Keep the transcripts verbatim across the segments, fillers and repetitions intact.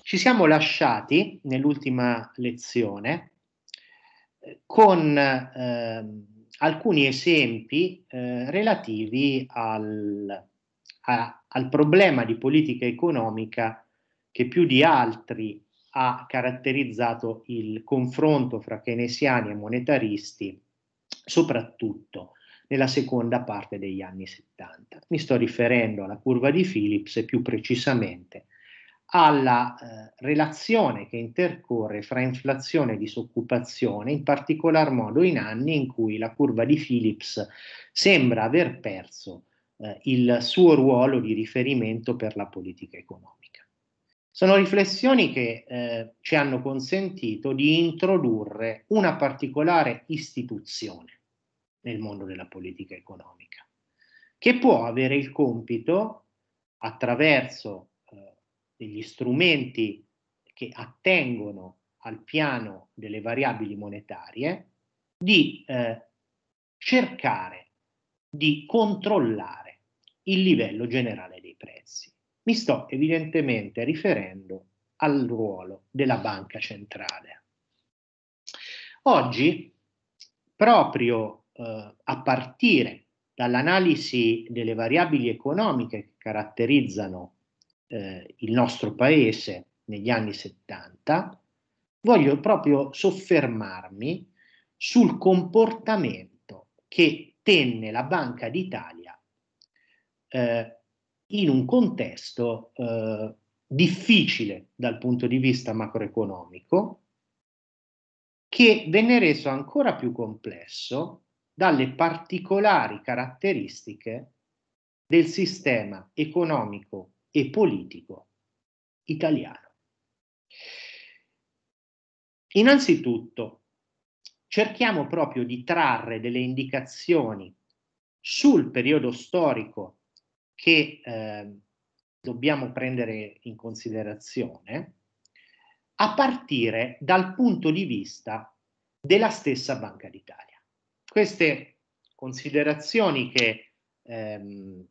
Ci siamo lasciati nell'ultima lezione eh, con eh, alcuni esempi eh, relativi al, a, al problema di politica economica che più di altri ha caratterizzato il confronto fra keynesiani e monetaristi, soprattutto nella seconda parte degli anni settanta. Mi sto riferendo alla curva di Phillips e più precisamente alla eh, relazione che intercorre fra inflazione e disoccupazione, in particolar modo in anni in cui la curva di Phillips sembra aver perso eh, il suo ruolo di riferimento per la politica economica. Sono riflessioni che eh, ci hanno consentito di introdurre una particolare istituzione nel mondo della politica economica, che può avere il compito, attraverso eh, degli strumenti che attengono al piano delle variabili monetarie, di eh, cercare di controllare il livello generale dei prezzi. Mi sto evidentemente riferendo al ruolo della banca centrale. Oggi, proprio eh, a partire dall'analisi delle variabili economiche che caratterizzano eh, il nostro paese negli anni settanta, voglio proprio soffermarmi sul comportamento che tenne la Banca d'Italia eh, in un contesto eh, difficile dal punto di vista macroeconomico, che venne reso ancora più complesso dalle particolari caratteristiche del sistema economico e politico italiano. Innanzitutto, cerchiamo proprio di trarre delle indicazioni sul periodo storico che eh, dobbiamo prendere in considerazione, a partire dal punto di vista della stessa Banca d'Italia. Queste considerazioni che ehm,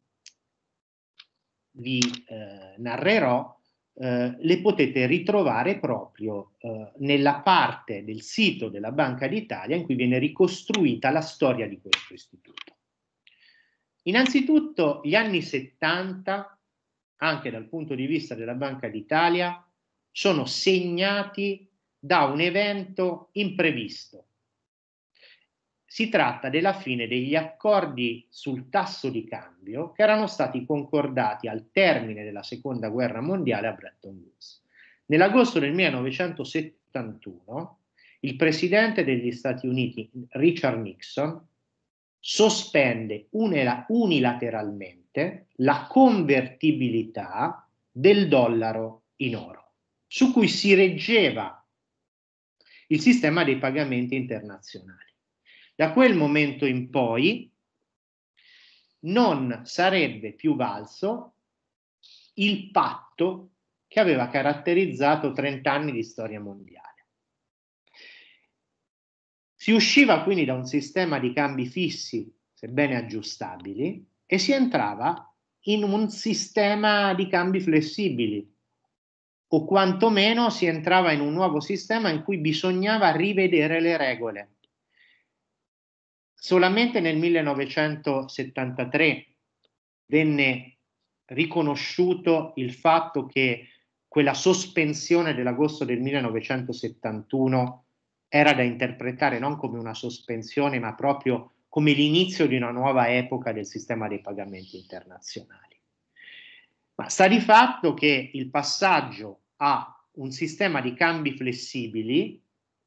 vi eh, narrerò eh, le potete ritrovare proprio eh, nella parte del sito della Banca d'Italia in cui viene ricostruita la storia di questo istituto. Innanzitutto gli anni settanta, anche dal punto di vista della Banca d'Italia, sono segnati da un evento imprevisto. Si tratta della fine degli accordi sul tasso di cambio che erano stati concordati al termine della seconda guerra mondiale a Bretton Woods. Nell'agosto del millenovecentosettantuno il presidente degli Stati Uniti, Richard Nixon, sospende unilateralmente la convertibilità del dollaro in oro, su cui si reggeva il sistema dei pagamenti internazionali. Da quel momento in poi non sarebbe più valso il patto che aveva caratterizzato trenta anni di storia mondiale. Si usciva quindi da un sistema di cambi fissi, sebbene aggiustabili, e si entrava in un sistema di cambi flessibili, o quantomeno si entrava in un nuovo sistema in cui bisognava rivedere le regole. Solamente nel millenovecentosettantatré venne riconosciuto il fatto che quella sospensione dell'agosto del millenovecentosettantuno era da interpretare non come una sospensione, ma proprio come l'inizio di una nuova epoca del sistema dei pagamenti internazionali. Ma sta di fatto che il passaggio a un sistema di cambi flessibili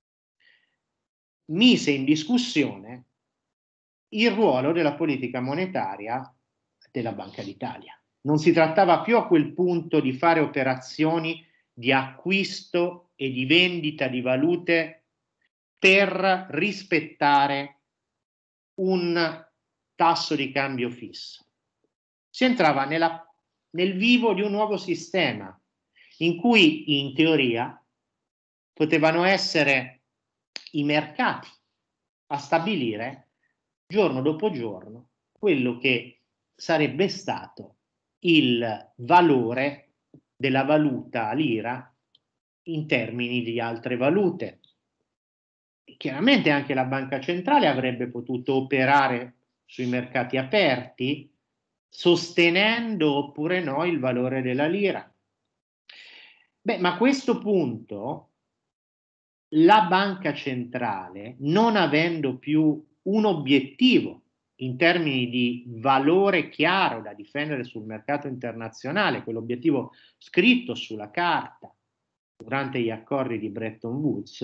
mise in discussione il ruolo della politica monetaria della Banca d'Italia. Non si trattava più a quel punto di fare operazioni di acquisto e di vendita di valute per rispettare un tasso di cambio fisso. Si entrava nella, nel vivo di un nuovo sistema in cui in teoria potevano essere i mercati a stabilire giorno dopo giorno quello che sarebbe stato il valore della valuta lira in termini di altre valute. Chiaramente anche la banca centrale avrebbe potuto operare sui mercati aperti, sostenendo oppure no il valore della lira. Beh, ma a questo punto la banca centrale, non avendo più un obiettivo in termini di valore chiaro da difendere sul mercato internazionale, quell'obiettivo scritto sulla carta durante gli accordi di Bretton Woods,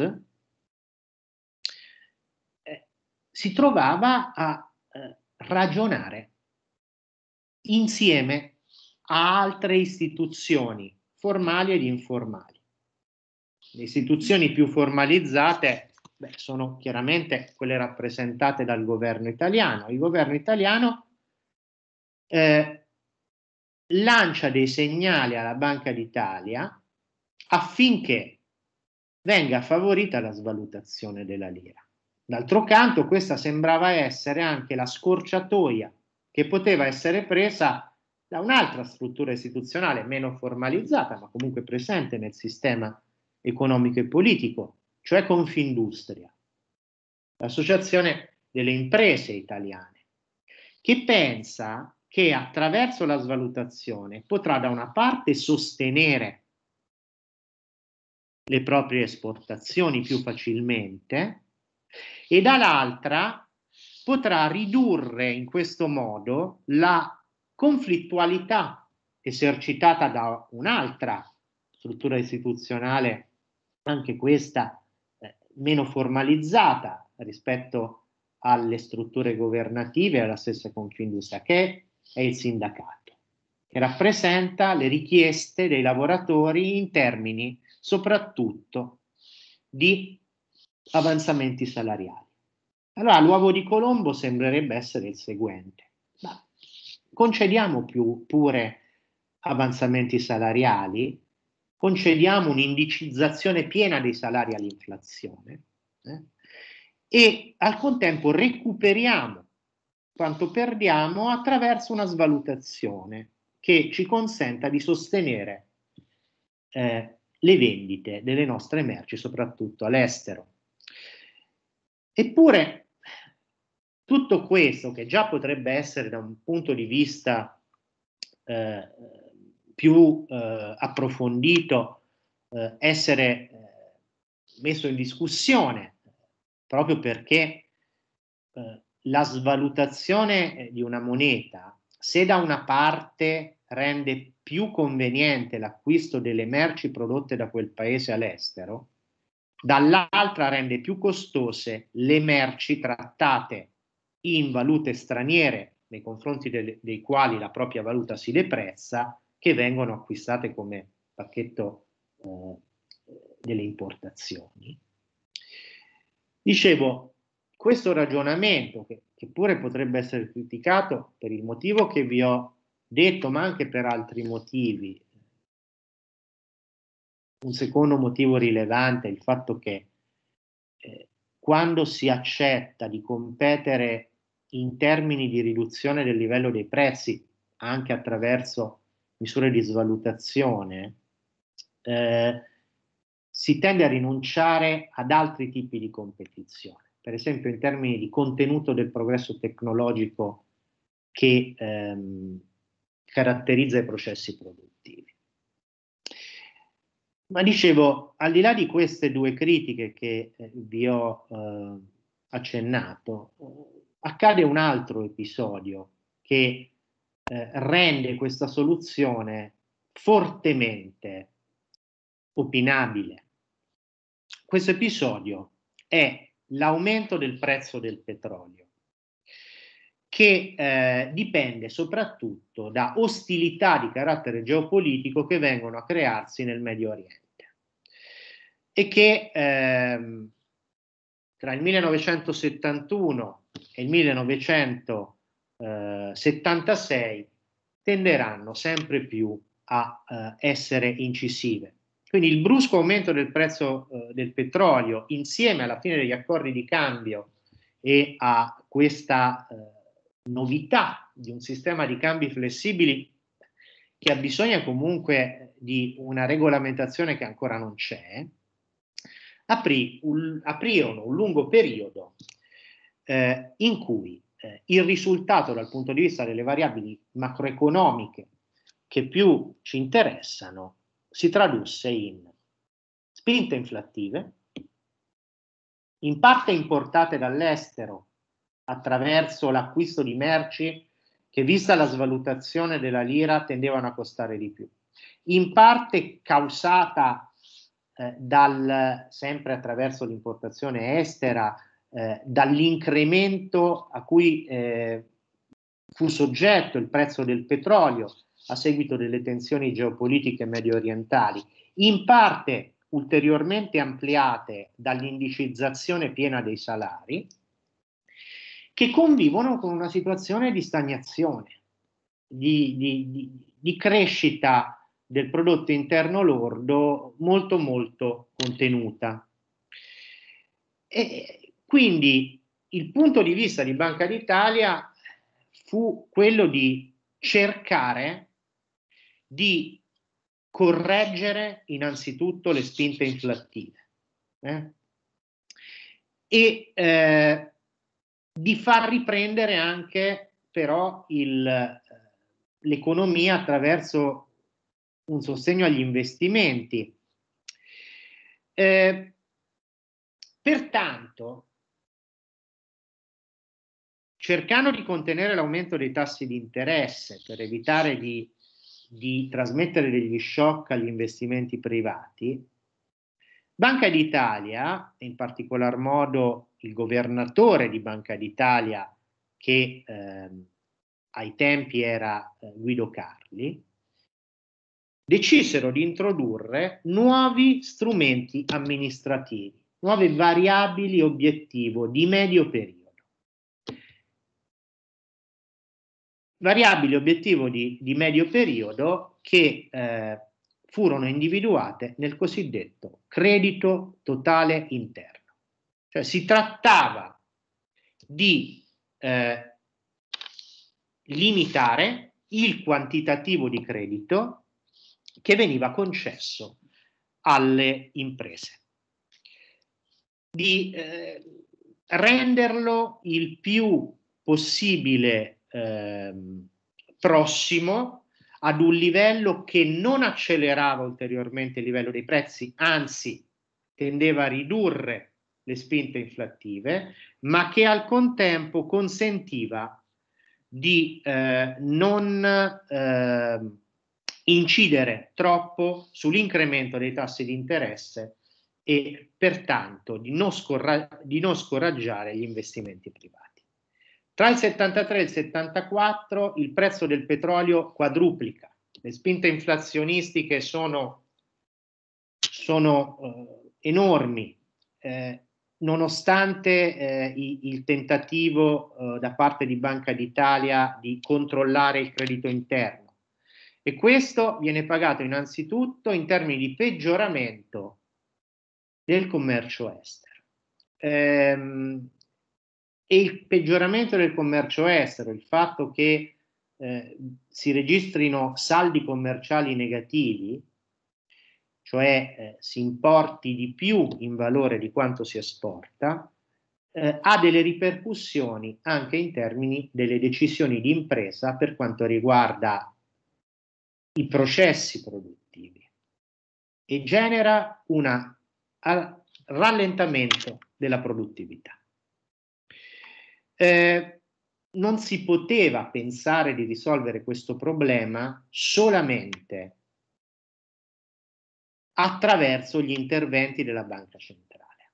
eh, si trovava a eh, ragionare insieme a altre istituzioni formali ed informali. Le istituzioni più formalizzate beh, sono chiaramente quelle rappresentate dal governo italiano. Il governo italiano eh, lancia dei segnali alla Banca d'Italia affinché venga favorita la svalutazione della lira. D'altro canto, questa sembrava essere anche la scorciatoia che poteva essere presa da un'altra struttura istituzionale meno formalizzata, ma comunque presente nel sistema economico e politico, cioè Confindustria, l'associazione delle imprese italiane, che pensa che attraverso la svalutazione potrà da una parte sostenere le proprie esportazioni più facilmente e dall'altra potrà ridurre in questo modo la conflittualità esercitata da un'altra struttura istituzionale, anche questa eh, meno formalizzata rispetto alle strutture governative e alla stessa Confindustria, che è il sindacato, che rappresenta le richieste dei lavoratori in termini soprattutto di avanzamenti salariali. Allora l'uovo di Colombo sembrerebbe essere il seguente: ma concediamo più pure avanzamenti salariali, concediamo un'indicizzazione piena dei salari all'inflazione eh, e al contempo recuperiamo quanto perdiamo attraverso una svalutazione che ci consenta di sostenere eh, le vendite delle nostre merci, soprattutto all'estero. Eppure tutto questo, che già potrebbe essere da un punto di vista eh, più eh, approfondito, eh, essere eh, messo in discussione, proprio perché eh, la svalutazione di una moneta, se da una parte rende più conveniente l'acquisto delle merci prodotte da quel paese all'estero, dall'altra rende più costose le merci trattate in valute straniere nei confronti delle, dei quali la propria valuta si deprezza, che vengono acquistate come pacchetto eh, delle importazioni. Dicevo, questo ragionamento, che, che pure potrebbe essere criticato per il motivo che vi ho detto, ma anche per altri motivi. Un secondo motivo rilevante è il fatto che eh, quando si accetta di competere in termini di riduzione del livello dei prezzi, anche attraverso misure di svalutazione, eh, si tende a rinunciare ad altri tipi di competizione, per esempio in termini di contenuto del progresso tecnologico che ehm, caratterizza i processi produttivi. Ma dicevo, al di là di queste due critiche che eh, vi ho eh, accennato, eh, accade un altro episodio che eh, rende questa soluzione fortemente opinabile. Questo episodio è l'aumento del prezzo del petrolio, che eh, dipende soprattutto da ostilità di carattere geopolitico che vengono a crearsi nel Medio Oriente e che ehm, tra il millenovecentosettantuno e il millenovecentosettantasei tenderanno sempre più a eh, essere incisive. Quindi il brusco aumento del prezzo eh, del petrolio, insieme alla fine degli accordi di cambio e a questa eh, novità di un sistema di cambi flessibili, che ha bisogno comunque di una regolamentazione che ancora non c'è, aprì un, aprirono un lungo periodo eh, in cui eh, il risultato dal punto di vista delle variabili macroeconomiche che più ci interessano si tradusse in spinte inflattive, in parte importate dall'estero attraverso l'acquisto di merci che, vista la svalutazione della lira, tendevano a costare di più, in parte causata eh, dal, sempre attraverso l'importazione estera, eh, dall'incremento a cui eh, fu soggetto il prezzo del petrolio a seguito delle tensioni geopolitiche medio orientali, in parte ulteriormente ampliate dall'indicizzazione piena dei salari, che convivono con una situazione di stagnazione, di, di, di, di crescita del prodotto interno lordo molto molto contenuta. E quindi il punto di vista di Banca d'Italia fu quello di cercare di correggere innanzitutto le spinte inflattive eh? e eh, di far riprendere anche però il, l'economia attraverso un sostegno agli investimenti. Eh, pertanto, cercando di contenere l'aumento dei tassi di interesse per evitare di, di trasmettere degli shock agli investimenti privati, Banca d'Italia, in particolar modo il governatore di Banca d'Italia, che eh, ai tempi era eh, Guido Carli, decisero di introdurre nuovi strumenti amministrativi, nuove variabili obiettivo di medio periodo. Variabili obiettivo di, di medio periodo che eh, furono individuate nel cosiddetto credito totale interno. Cioè si trattava di eh, limitare il quantitativo di credito che veniva concesso alle imprese, di eh, renderlo il più possibile eh, prossimo ad un livello che non accelerava ulteriormente il livello dei prezzi, anzi tendeva a ridurre le spinte inflattive, ma che al contempo consentiva di eh, non eh, incidere troppo sull'incremento dei tassi di interesse e pertanto di non, scorra- di non scoraggiare gli investimenti privati. Tra il settantatré e il settantaquattro il prezzo del petrolio quadruplica, le spinte inflazionistiche sono, sono eh, enormi, eh, nonostante eh, i, il tentativo eh, da parte di Banca d'Italia di controllare il credito interno. E questo viene pagato innanzitutto in termini di peggioramento del commercio estero. Ehm, e il peggioramento del commercio estero, il fatto che eh, si registrino saldi commerciali negativi, cioè eh, si importi di più in valore di quanto si esporta, eh, ha delle ripercussioni anche in termini delle decisioni di impresa per quanto riguarda i processi produttivi e genera un rallentamento della produttività. Eh, non si poteva pensare di risolvere questo problema solamente attraverso gli interventi della Banca Centrale,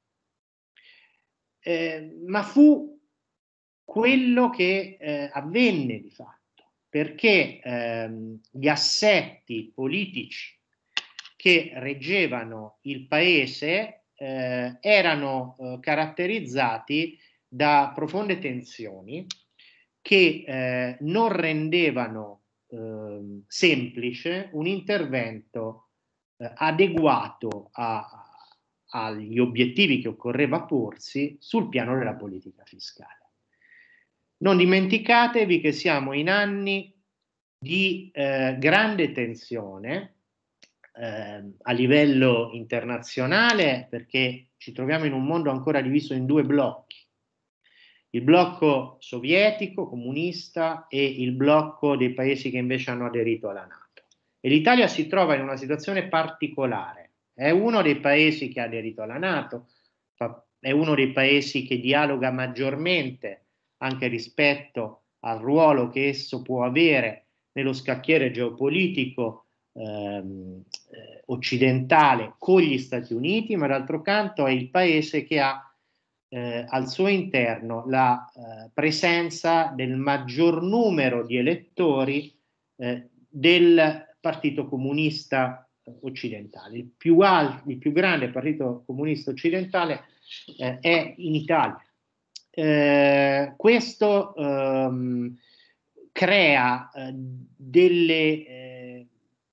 eh, ma fu quello che eh, avvenne di fatto, perché ehm, gli assetti politici che reggevano il paese eh, erano eh, caratterizzati da profonde tensioni che eh, non rendevano eh, semplice un intervento eh, adeguato a, agli obiettivi che occorreva porsi sul piano della politica fiscale. Non dimenticatevi che siamo in anni di eh, grande tensione eh, a livello internazionale, perché ci troviamo in un mondo ancora diviso in due blocchi: il blocco sovietico comunista e il blocco dei paesi che invece hanno aderito alla NATO. E l'Italia si trova in una situazione particolare: è uno dei paesi che ha aderito alla NATO, è uno dei paesi che dialoga maggiormente anche rispetto al ruolo che esso può avere nello scacchiere geopolitico ehm, eh, occidentale con gli Stati Uniti, ma d'altro canto è il paese che ha eh, al suo interno la eh, presenza del maggior numero di elettori eh, del Partito Comunista occidentale. Il più, alto, il più grande Partito Comunista occidentale eh, è in Italia. Eh, questo ehm, crea eh, delle eh,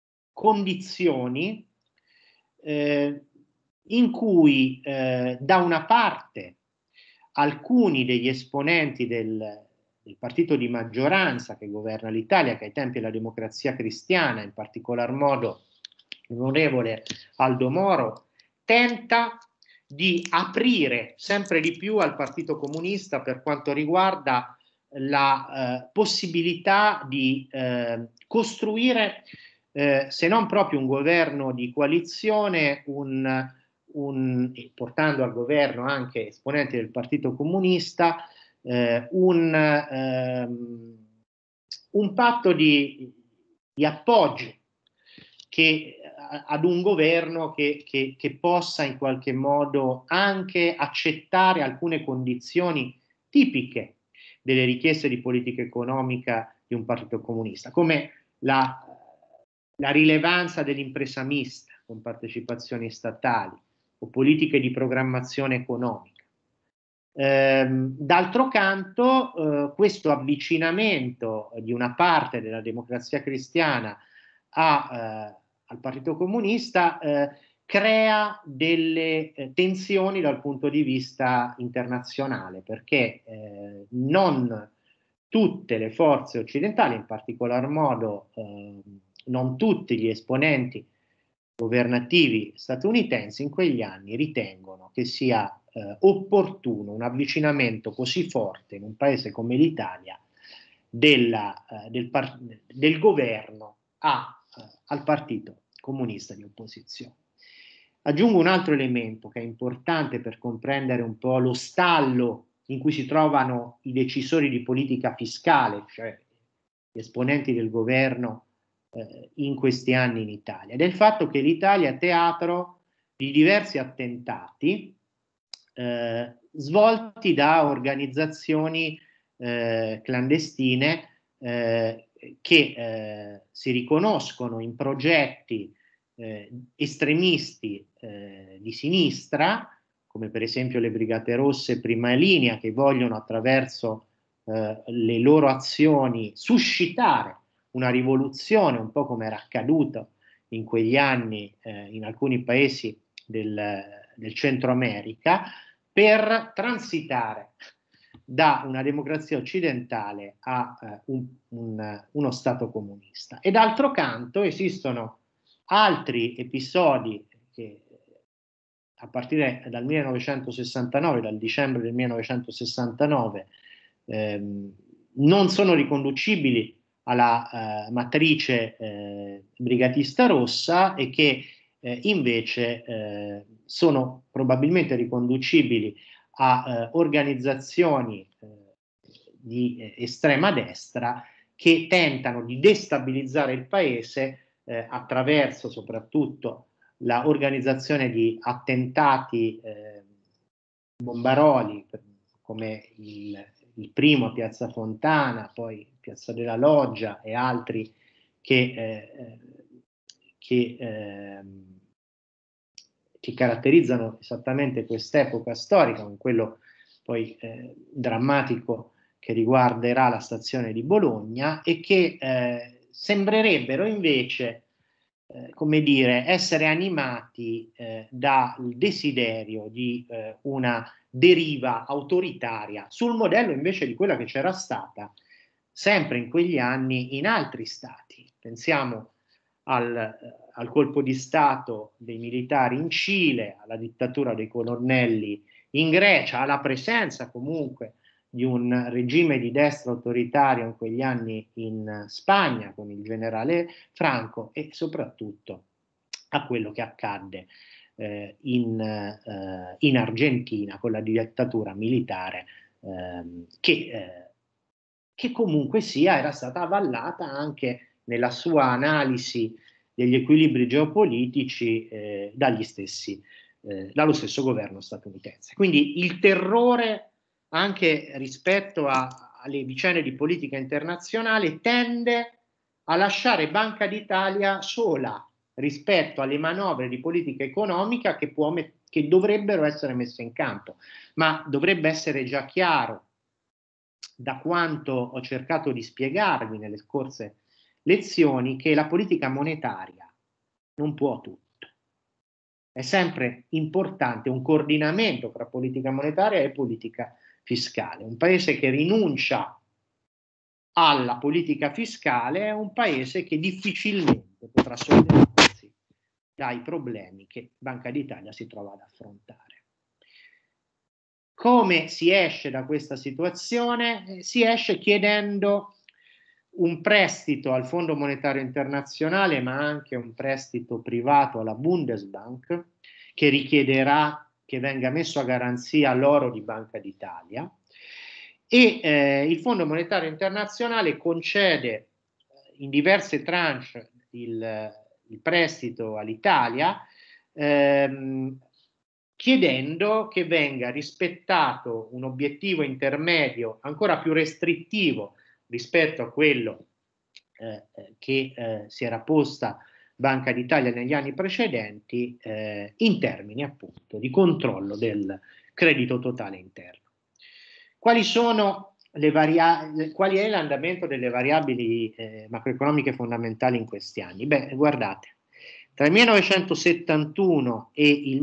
condizioni eh, in cui eh, da una parte alcuni degli esponenti del, del partito di maggioranza che governa l'Italia, che ai tempi è la Democrazia Cristiana, in particolar modo l'onorevole Aldo Moro, tenta di aprire sempre di più al Partito Comunista per quanto riguarda la eh, possibilità di eh, costruire, eh, se non proprio un governo di coalizione, un, un, portando al governo anche esponenti del Partito Comunista, eh, un, ehm, un patto di, di appoggio che, ad un governo che, che, che possa in qualche modo anche accettare alcune condizioni tipiche delle richieste di politica economica di un partito comunista, come la, la rilevanza dell'impresa mista con partecipazioni statali o politiche di programmazione economica. Ehm, d'altro canto, eh, questo avvicinamento di una parte della Democrazia Cristiana a, eh, al Partito Comunista eh, crea delle eh, tensioni dal punto di vista internazionale, perché eh, non tutte le forze occidentali, in particolar modo eh, non tutti gli esponenti governativi statunitensi in quegli anni ritengono che sia eh, opportuno un avvicinamento così forte in un paese come l'Italia della, eh, del, del governo a, eh, al partito comunista di opposizione. Aggiungo un altro elemento che è importante per comprendere un po' lo stallo in cui si trovano i decisori di politica fiscale, cioè gli esponenti del governo eh, in questi anni in Italia, ed è il fatto che l'Italia è teatro di diversi attentati eh, svolti da organizzazioni eh, clandestine eh, che eh, si riconoscono in progetti eh, estremisti eh, di sinistra, come per esempio le Brigate Rosse Prima Linea, che vogliono attraverso eh, le loro azioni suscitare una rivoluzione, un po' come era accaduto in quegli anni eh, in alcuni paesi del, del Centro America, per transitare da una democrazia occidentale a eh, un, un, uno Stato comunista. E d'altro canto esistono altri episodi che a partire dal millenovecentosessantanove, dal dicembre del millenovecentosessantanove, ehm, non sono riconducibili alla eh, matrice eh, brigatista rossa e che eh, invece eh, sono probabilmente riconducibili a eh, organizzazioni eh, di eh, estrema destra che tentano di destabilizzare il paese eh, attraverso soprattutto la organizzazione di attentati eh, bombaroli come il, il primo a Piazza Fontana, poi Piazza della Loggia e altri che, eh, che, eh, che caratterizzano esattamente quest'epoca storica, con quello poi eh, drammatico che riguarderà la stazione di Bologna e che eh, sembrerebbero invece Eh, come dire, essere animati eh, dal desiderio di eh, una deriva autoritaria sul modello invece di quella che c'era stata sempre in quegli anni in altri stati. Pensiamo al, eh, al colpo di Stato dei militari in Cile, alla dittatura dei colonnelli in Grecia, alla presenza comunque di un regime di destra autoritario in quegli anni in Spagna con il generale Franco, e soprattutto a quello che accadde eh, in, eh, in Argentina con la dittatura militare ehm, che, eh, che comunque sia era stata avvallata anche nella sua analisi degli equilibri geopolitici eh, dagli stessi, eh, dallo stesso governo statunitense. Quindi il terrore anche rispetto a, alle vicende di politica internazionale tende a lasciare Banca d'Italia sola rispetto alle manovre di politica economica che, può che dovrebbero essere messe in campo. Ma dovrebbe essere già chiaro, da quanto ho cercato di spiegarvi nelle scorse lezioni, che la politica monetaria non può tutto. È sempre importante un coordinamento tra politica monetaria e politica fiscale. Un paese che rinuncia alla politica fiscale è un paese che difficilmente potrà sollevarsi dai problemi che Banca d'Italia si trova ad affrontare. Come si esce da questa situazione? Si esce chiedendo un prestito al Fondo Monetario Internazionale, ma anche un prestito privato alla Bundesbank, che richiederà che venga messo a garanzia l'oro di Banca d'Italia, e eh, il Fondo Monetario Internazionale concede in diverse tranche il, il prestito all'Italia, ehm, chiedendo che venga rispettato un obiettivo intermedio ancora più restrittivo rispetto a quello eh, che eh, si era posta Banca d'Italia negli anni precedenti, eh, in termini appunto di controllo del credito totale interno. Quali sono le variabili, quali è l'andamento delle variabili eh, macroeconomiche fondamentali in questi anni? Beh, guardate, tra il millenovecentosettantuno e il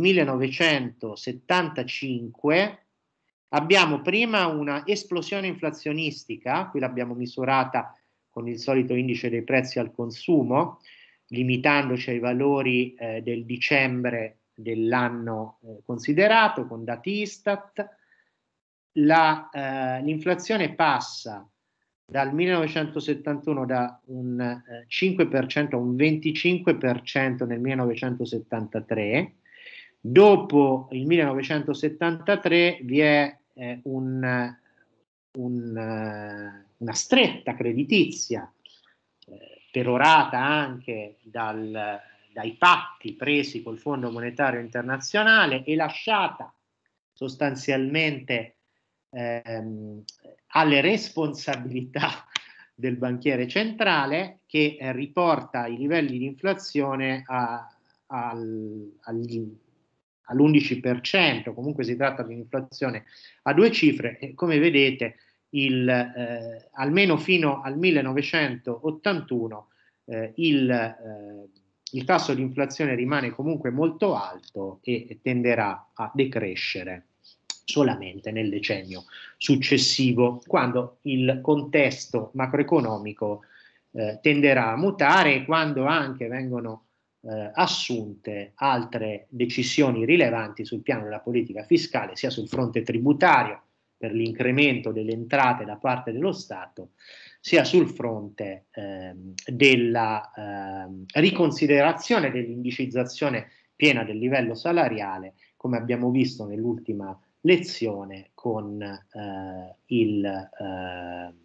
millenovecentosettantacinque abbiamo prima una esplosione inflazionistica, qui l'abbiamo misurata con il solito indice dei prezzi al consumo, limitandoci ai valori eh, del dicembre dell'anno eh, considerato, con dati Istat. La, eh, l'inflazione passa dal millenovecentosettantuno da un eh, cinque per cento a un venticinque per cento nel millenovecentosettantatré. Dopo il millenovecentosettantatré vi è eh, un, un, uh, una stretta creditizia eh, perorata anche dal, dai patti presi col Fondo Monetario Internazionale e lasciata sostanzialmente ehm, alle responsabilità del banchiere centrale, che eh, riporta i livelli di inflazione a, al, agli, all'undici per cento, comunque si tratta di un'inflazione a due cifre, e come vedete il, eh, almeno fino al millenovecentottantuno eh, il, eh, il tasso di inflazione rimane comunque molto alto e tenderà a decrescere solamente nel decennio successivo, quando il contesto macroeconomico eh, tenderà a mutare e quando anche vengono eh, assunte altre decisioni rilevanti sul piano della politica fiscale, sia sul fronte tributario per l'incremento delle entrate da parte dello Stato, sia sul fronte eh, della eh, riconsiderazione dell'indicizzazione piena del livello salariale, come abbiamo visto nell'ultima lezione con eh, il eh,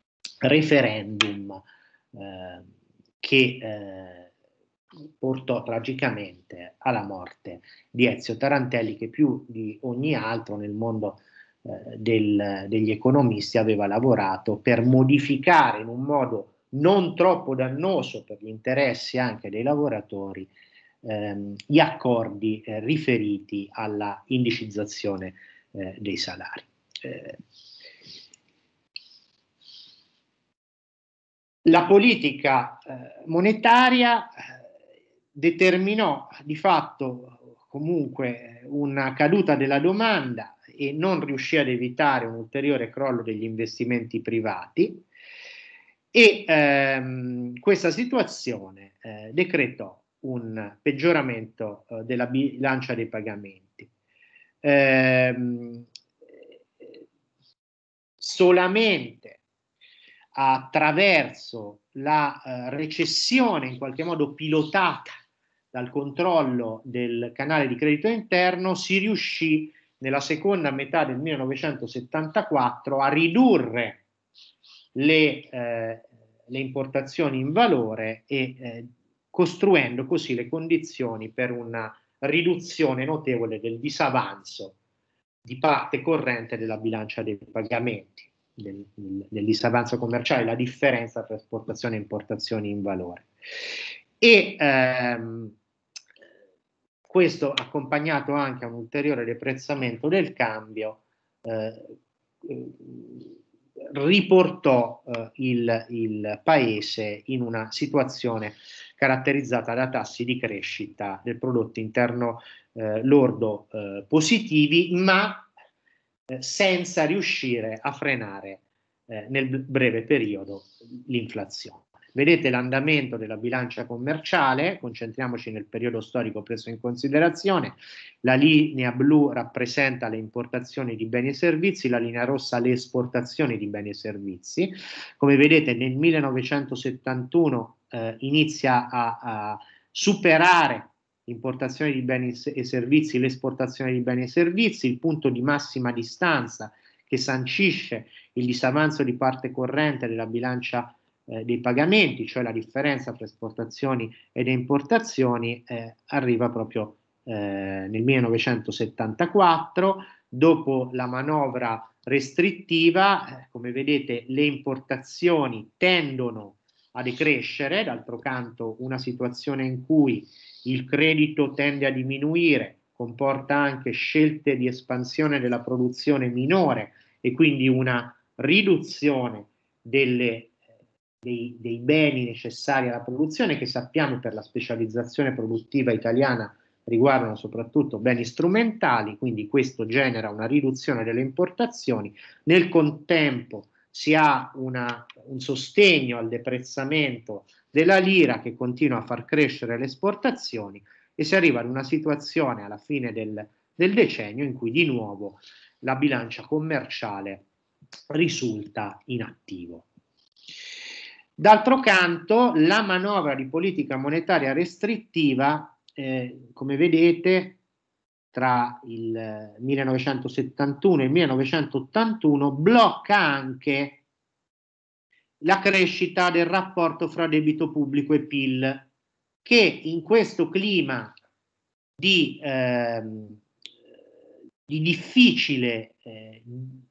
referendum eh, che eh, portò tragicamente alla morte di Ezio Tarantelli, che più di ogni altro nel mondo eh, del, degli economisti aveva lavorato per modificare in un modo non troppo dannoso per gli interessi anche dei lavoratori ehm, gli accordi eh, riferiti alla indicizzazione eh, dei salari. Eh, la politica eh, monetaria determinò di fatto comunque una caduta della domanda e non riuscì ad evitare un ulteriore crollo degli investimenti privati. e ehm, questa situazione eh, decretò un peggioramento eh, della bilancia dei pagamenti. Ehm, solamente attraverso la eh, recessione in qualche modo pilotata dal controllo del canale di credito interno si riuscì nella seconda metà del millenovecentosettantaquattro a ridurre le, eh, le importazioni in valore e eh, costruendo così le condizioni per una riduzione notevole del disavanzo di parte corrente della bilancia dei pagamenti, del, del disavanzo commerciale, la differenza tra esportazioni e importazioni in valore. E ehm, questo accompagnato anche a un ulteriore deprezzamento del cambio eh, riportò eh, il, il paese in una situazione caratterizzata da tassi di crescita del prodotto interno eh, lordo eh, positivi, ma eh, senza riuscire a frenare eh, nel breve periodo l'inflazione. Vedete l'andamento della bilancia commerciale, concentriamoci nel periodo storico preso in considerazione. La linea blu rappresenta le importazioni di beni e servizi, la linea rossa le esportazioni di beni e servizi. Come vedete nel millenovecentosettantuno eh, inizia a, a superare l'importazione di beni e servizi, l'esportazione di beni e servizi, il punto di massima distanza che sancisce il disavanzo di parte corrente della bilancia eh, dei pagamenti, cioè la differenza tra esportazioni ed importazioni, eh, arriva proprio eh, nel millenovecentosettantaquattro, dopo la manovra restrittiva, eh, come vedete le importazioni tendono a decrescere, d'altro canto una situazione in cui il credito tende a diminuire, comporta anche scelte di espansione della produzione minore e quindi una riduzione delle, dei, dei beni necessari alla produzione, che sappiamo per la specializzazione produttiva italiana riguardano soprattutto beni strumentali, quindi questo genera una riduzione delle importazioni. Nel contempo si ha una, un sostegno al deprezzamento della lira che continua a far crescere le esportazioni e si arriva ad una situazione alla fine del, del decennio in cui di nuovo la bilancia commerciale risulta in attivo. D'altro canto, la manovra di politica monetaria restrittiva, eh, come vedete, tra il millenovecentosettantuno e il millenovecentottantuno blocca anche la crescita del rapporto fra debito pubblico e P I L, che in questo clima di, ehm, di difficile eh,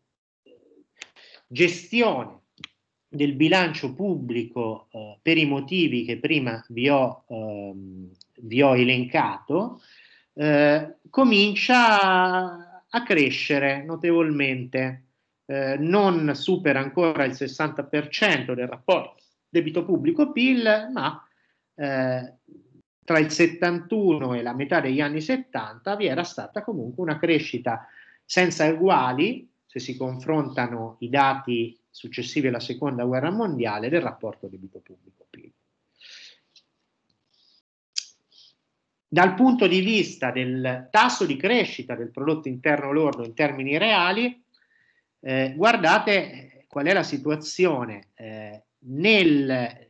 gestione del bilancio pubblico eh, per i motivi che prima vi ho, ehm, vi ho elencato, eh, comincia a crescere notevolmente. Eh, non supera ancora il sessanta per cento del rapporto debito pubblico-P I L, ma eh, tra il settantuno e la metà degli anni settanta vi era stata comunque una crescita senza uguali, se si confrontano i dati successivi alla seconda guerra mondiale, del rapporto debito pubblico-P I L. Dal punto di vista del tasso di crescita del prodotto interno lordo in termini reali, eh, guardate qual è la situazione eh, nel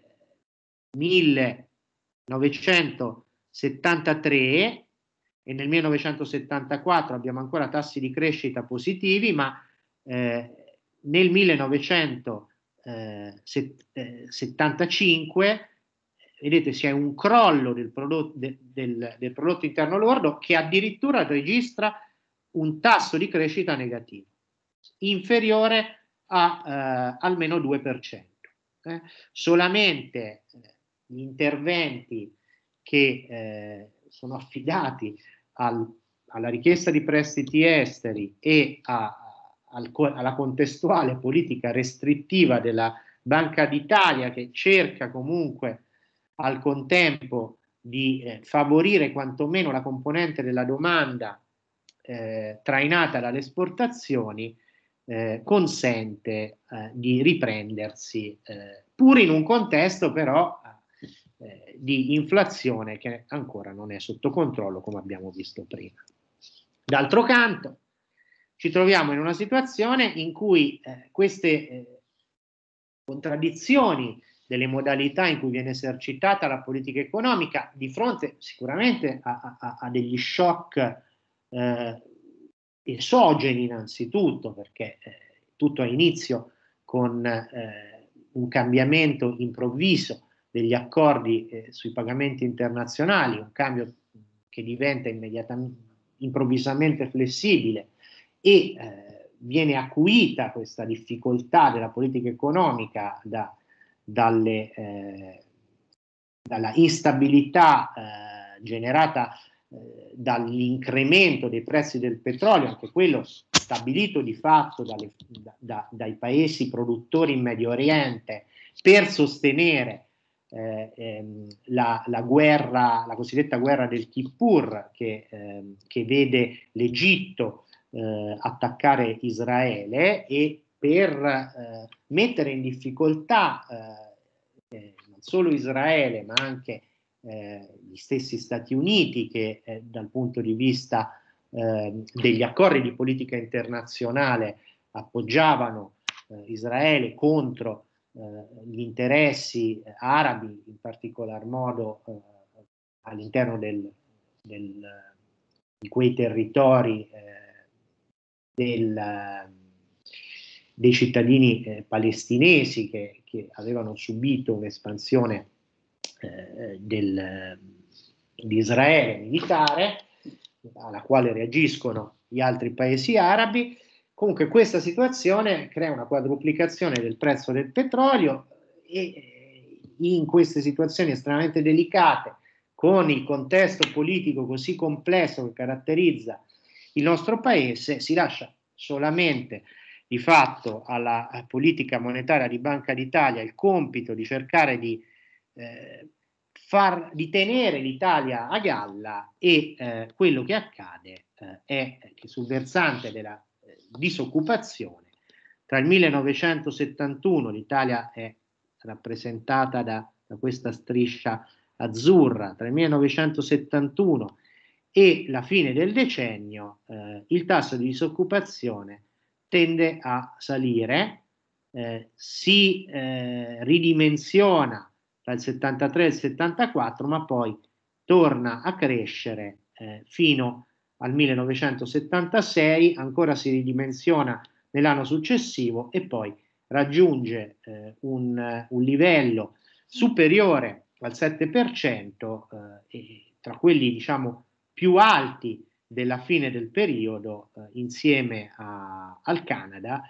millenovecentosettantatré e nel millenovecentosettantaquattro abbiamo ancora tassi di crescita positivi, ma eh, nel millenovecentosettantacinque vedete c'è un crollo del prodotto, de, del, del prodotto interno lordo che addirittura registra un tasso di crescita negativo, inferiore a eh, almeno due per cento. Eh? Solamente eh, gli interventi che eh, sono affidati al, alla richiesta di prestiti esteri e a, al, alla contestuale politica restrittiva della Banca d'Italia, che cerca comunque al contempo di eh, favorire quantomeno la componente della domanda eh, trainata dalle esportazioni, eh, consente eh, di riprendersi eh, pur in un contesto però eh, di inflazione che ancora non è sotto controllo, come abbiamo visto prima. D'altro canto, ci troviamo in una situazione in cui eh, queste eh, contraddizioni delle modalità in cui viene esercitata la politica economica, di fronte sicuramente a, a, a degli shock eh, esogeni innanzitutto, perché eh, tutto ha inizio con eh, un cambiamento improvviso degli accordi eh, sui pagamenti internazionali, un cambio che diventa immediatamente, improvvisamente flessibile e eh, viene acuita questa difficoltà della politica economica da, dalle, eh, dalla instabilità eh, generata eh, dall'incremento dei prezzi del petrolio, anche quello stabilito di fatto dalle, da, da, dai paesi produttori in Medio Oriente per sostenere eh, ehm, la, la guerra, la cosiddetta guerra del Kippur, che, ehm, che vede l'Egitto eh, attaccare Israele, e per eh, mettere in difficoltà eh, eh, non solo Israele, ma anche eh, gli stessi Stati Uniti, che eh, dal punto di vista eh, degli accordi di politica internazionale appoggiavano eh, Israele contro eh, gli interessi eh, arabi, in particolar modo eh, all'interno del, del, di quei territori eh, del, dei cittadini eh, palestinesi che, che avevano subito un'espansione eh, del, di Israele militare, alla quale reagiscono gli altri paesi arabi. Comunque questa situazione crea una quadruplicazione del prezzo del petrolio e in queste situazioni estremamente delicate, con il contesto politico così complesso che caratterizza il nostro paese, si lascia solamente di fatto alla politica monetaria di Banca d'Italia il compito di cercare di, eh, far, di tenere l'Italia a galla, e eh, quello che accade eh, è che sul versante della eh, disoccupazione, tra il millenovecentosettantuno l'Italia è rappresentata da, da questa striscia azzurra, tra il millenovecentosettantuno e la fine del decennio eh, il tasso di disoccupazione tende a salire, eh, si eh, ridimensiona tra il settantatré e il settantaquattro, ma poi torna a crescere eh, fino al millenovecentosettantasei, ancora si ridimensiona nell'anno successivo e poi raggiunge eh, un, un livello superiore al sette per cento, eh, e tra quelli diciamo più alti della fine del periodo, eh, insieme a, al Canada,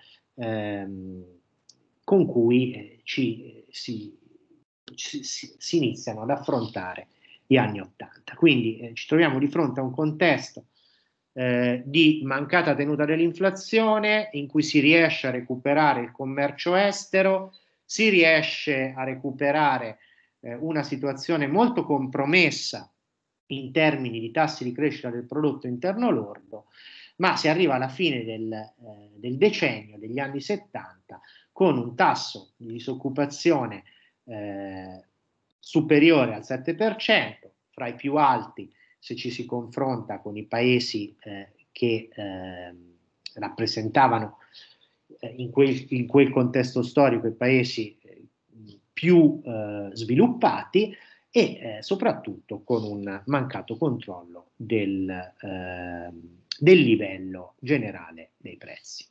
ehm, con cui eh, ci, si, ci, si, si iniziano ad affrontare gli anni Ottanta. Quindi eh, ci troviamo di fronte a un contesto eh, di mancata tenuta dell'inflazione, in cui si riesce a recuperare il commercio estero, si riesce a recuperare eh, una situazione molto compromessa in termini di tassi di crescita del prodotto interno lordo, ma si arriva alla fine del, eh, del decennio, degli anni settanta, con un tasso di disoccupazione eh, superiore al sette per cento, fra i più alti se ci si confronta con i paesi eh, che eh, rappresentavano eh, in, quel, in quel contesto storico i paesi eh, più eh, sviluppati, e eh, soprattutto con un mancato controllo del, eh, del livello generale dei prezzi.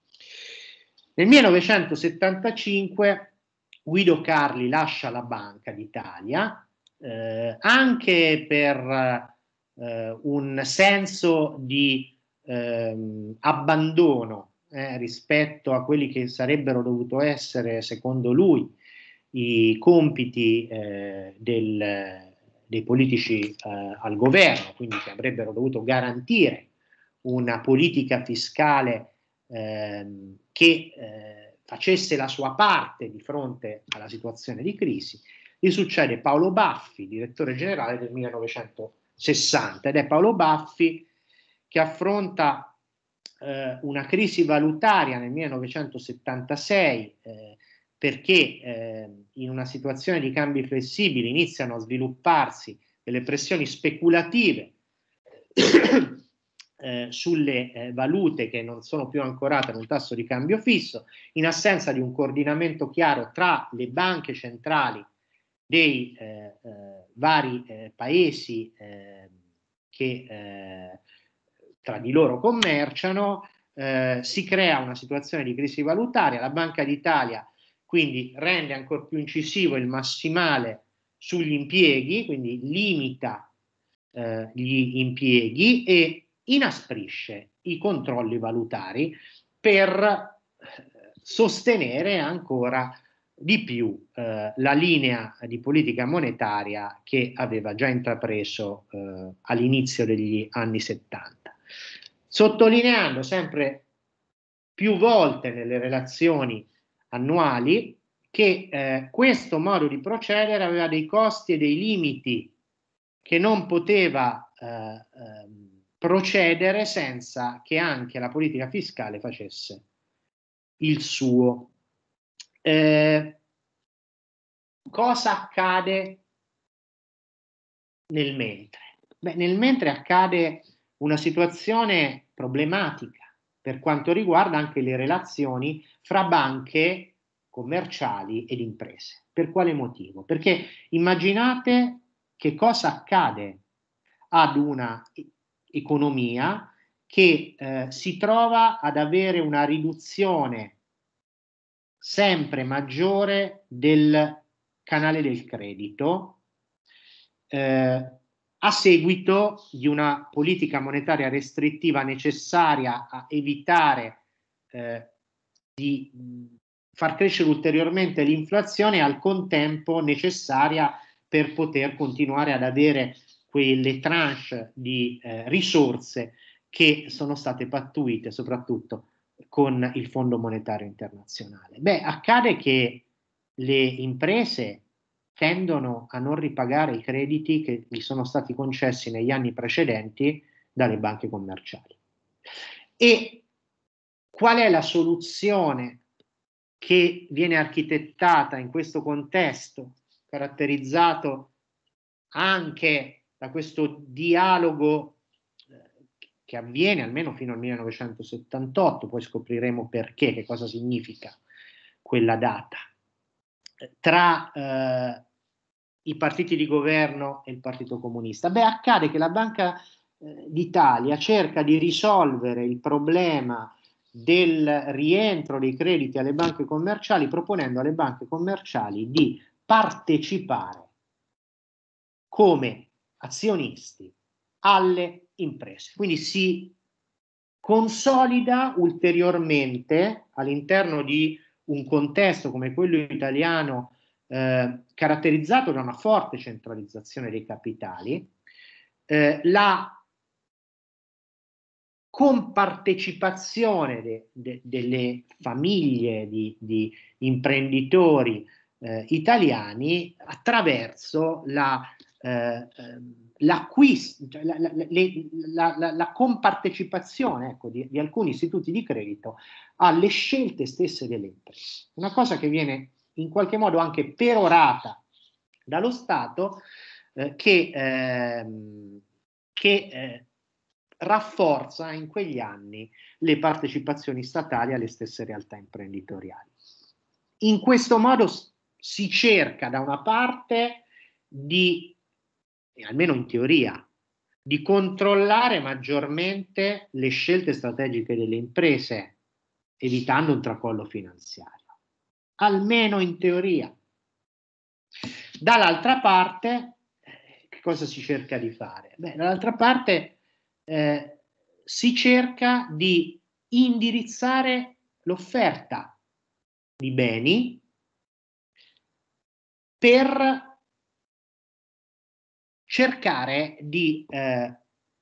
Nel millenovecentosettantacinque Guido Carli lascia la Banca d'Italia eh, anche per eh, un senso di eh, abbandono eh, rispetto a quelli che sarebbero dovuto essere, secondo lui, i compiti eh, del, dei politici eh, al governo, quindi che avrebbero dovuto garantire una politica fiscale eh, che eh, facesse la sua parte di fronte alla situazione di crisi. Gli succede Paolo Baffi, direttore generale del millenovecentosessanta, ed è Paolo Baffi che affronta eh, una crisi valutaria nel millenovecentosettantasei eh, perché eh, in una situazione di cambi flessibili iniziano a svilupparsi delle pressioni speculative eh, sulle eh, valute che non sono più ancorate ad un tasso di cambio fisso, in assenza di un coordinamento chiaro tra le banche centrali dei eh, eh, vari eh, paesi eh, che eh, tra di loro commerciano, eh, si crea una situazione di crisi valutaria. La Banca d'Italia quindi rende ancora più incisivo il massimale sugli impieghi, quindi limita eh, gli impieghi e inasprisce i controlli valutari per sostenere ancora di più eh, la linea di politica monetaria che aveva già intrapreso eh, all'inizio degli anni settanta, sottolineando sempre più volte nelle relazioni annuali che eh, questo modo di procedere aveva dei costi e dei limiti, che non poteva eh, eh, procedere senza che anche la politica fiscale facesse il suo. Eh, cosa accade nel mentre? Beh, nel mentre accade una situazione problematica per quanto riguarda anche le relazioni fra banche commerciali ed imprese. Per quale motivo? Perché immaginate che cosa accade ad una economia che eh, si trova ad avere una riduzione sempre maggiore del canale del credito eh, a seguito di una politica monetaria restrittiva necessaria a evitare eh, di mh, far crescere ulteriormente l'inflazione e al contempo necessaria per poter continuare ad avere quelle tranche di eh, risorse che sono state pattuite soprattutto con il Fondo Monetario Internazionale. Beh, accade che le imprese tendono a non ripagare i crediti che gli sono stati concessi negli anni precedenti dalle banche commerciali. E qual è la soluzione che viene architettata in questo contesto, caratterizzato anche da questo dialogo eh, che avviene almeno fino al millenovecentosettantotto, poi scopriremo perché, che cosa significa quella data, tra eh, i partiti di governo e il Partito Comunista? Beh, accade che la Banca eh, d'Italia cerca di risolvere il problema del rientro dei crediti alle banche commerciali proponendo alle banche commerciali di partecipare come azionisti alle imprese. Quindi si consolida ulteriormente all'interno di un contesto come quello italiano eh, caratterizzato da una forte centralizzazione dei capitali, eh, la compartecipazione de, de, delle famiglie di, di imprenditori eh, italiani attraverso la, eh, l'acquisto, cioè la, la, la, la, la compartecipazione ecco, di, di alcuni istituti di credito alle scelte stesse delle imprese. Una cosa che viene in qualche modo anche perorata dallo Stato eh, che, ehm, che eh, rafforza in quegli anni le partecipazioni statali alle stesse realtà imprenditoriali. In questo modo si cerca da una parte di, almeno in teoria, di controllare maggiormente le scelte strategiche delle imprese, evitando un tracollo finanziario, almeno in teoria. Dall'altra parte, che cosa si cerca di fare? Beh, dall'altra parte eh, si cerca di indirizzare l'offerta di beni per cercare di eh,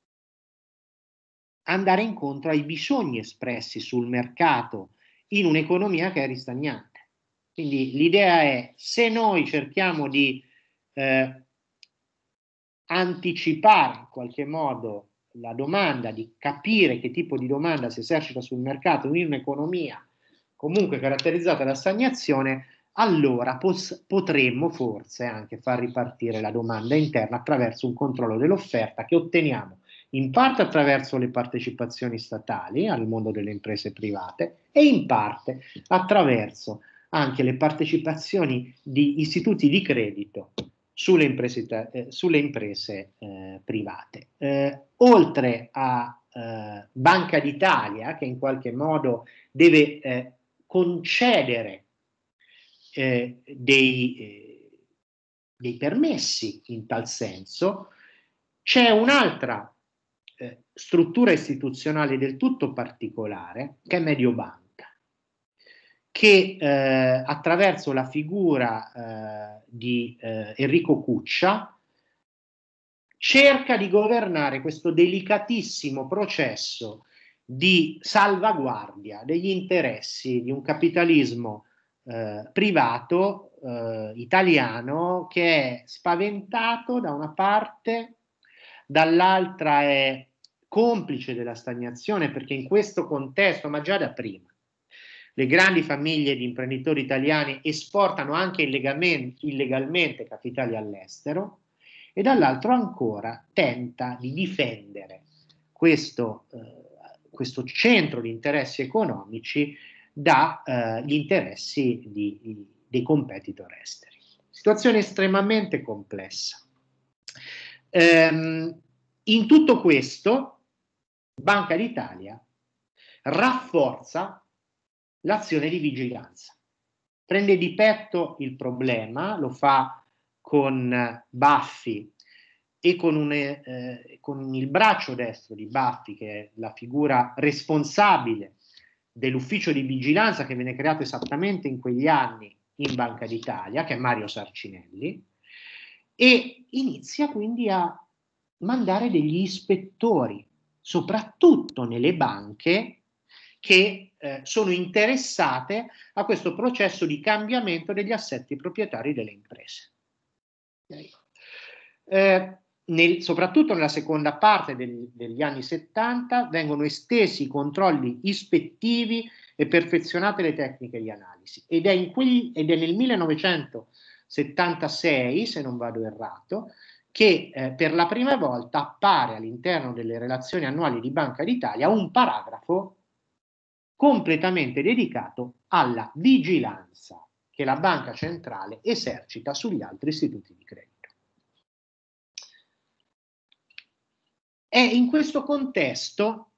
andare incontro ai bisogni espressi sul mercato in un'economia che è ristagnante. Quindi l'idea è, se noi cerchiamo di eh, anticipare in qualche modo la domanda, di capire che tipo di domanda si esercita sul mercato in un'economia comunque caratterizzata da stagnazione, allora potremmo forse anche far ripartire la domanda interna attraverso un controllo dell'offerta che otteniamo in parte attraverso le partecipazioni statali al mondo delle imprese private e in parte attraverso anche le partecipazioni di istituti di credito sulle imprese, eh, sulle imprese eh, private. Eh, oltre a eh, Banca d'Italia, che in qualche modo deve eh, concedere eh, dei, eh, dei permessi in tal senso, c'è un'altra eh, struttura istituzionale del tutto particolare, che è Mediobanca, che eh, attraverso la figura eh, di eh, Enrico Cuccia cerca di governare questo delicatissimo processo di salvaguardia degli interessi di un capitalismo eh, privato eh, italiano che è spaventato da una parte, dall'altra è complice della stagnazione, perché in questo contesto, ma già da prima, le grandi famiglie di imprenditori italiani esportano anche illegalmente, illegalmente capitali all'estero, e dall'altro ancora tenta di difendere questo, eh, questo centro di interessi economici dagli eh, interessi di, di, dei competitor esteri. Situazione estremamente complessa. Ehm, in tutto questo, Banca d'Italia rafforza l'azione di vigilanza, prende di petto il problema, lo fa con Baffi e con, un, eh, con il braccio destro di Baffi, che è la figura responsabile dell'ufficio di vigilanza che viene creato esattamente in quegli anni in Banca d'Italia, che è Mario Sarcinelli, e inizia quindi a mandare degli ispettori, soprattutto nelle banche che eh, sono interessate a questo processo di cambiamento degli assetti proprietari delle imprese. Okay. Eh, nel, soprattutto nella seconda parte del, degli anni settanta vengono estesi i controlli ispettivi e perfezionate le tecniche di analisi, ed è, in quegli, ed è nel millenovecentosettantasei, se non vado errato, che eh, per la prima volta appare all'interno delle relazioni annuali di Banca d'Italia un paragrafo completamente dedicato alla vigilanza che la banca centrale esercita sugli altri istituti di credito. È in questo contesto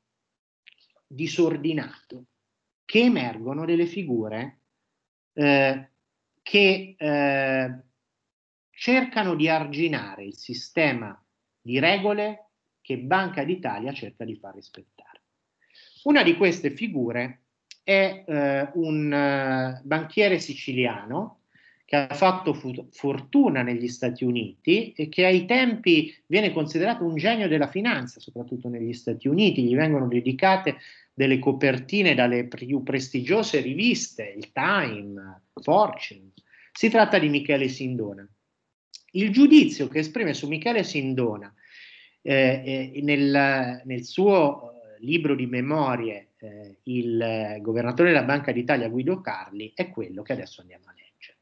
disordinato che emergono delle figure eh, che eh, cercano di arginare il sistema di regole che Banca d'Italia cerca di far rispettare. Una di queste figure è eh, un uh, banchiere siciliano che ha fatto fu- fortuna negli Stati Uniti e che ai tempi viene considerato un genio della finanza, soprattutto negli Stati Uniti. Gli vengono dedicate delle copertine dalle più prestigiose riviste, il Time, Fortune. Si tratta di Michele Sindona. Il giudizio che esprime su Michele Sindona eh, eh, nel, nel suo libro di memorie, eh, il eh, governatore della Banca d'Italia Guido Carli, è quello che adesso andiamo a leggere.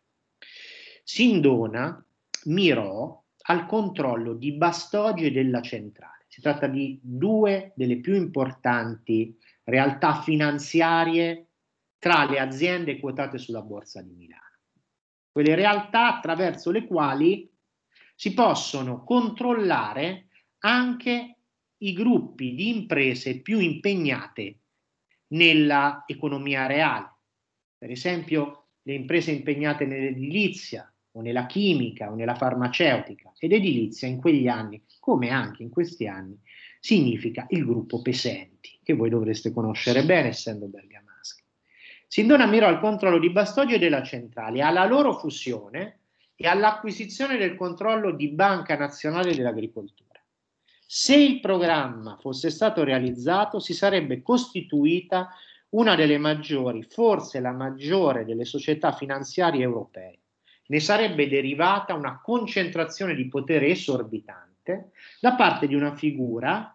Sindona mirò al controllo di Bastogi e della Centrale. Si tratta di due delle più importanti realtà finanziarie tra le aziende quotate sulla Borsa di Milano. Quelle realtà attraverso le quali si possono controllare anche i gruppi di imprese più impegnate nella economia reale. Per esempio, le imprese impegnate nell'edilizia o nella chimica o nella farmaceutica, ed edilizia in quegli anni, come anche in questi anni, significa il gruppo Pesenti, che voi dovreste conoscere bene essendo bergamaschi. Sindona mirò al controllo di Bastogi e della Centrale, alla loro fusione e all'acquisizione del controllo di Banca Nazionale dell'Agricoltura. Se il programma fosse stato realizzato, si sarebbe costituita una delle maggiori, forse la maggiore delle società finanziarie europee. Ne sarebbe derivata una concentrazione di potere esorbitante da parte di una figura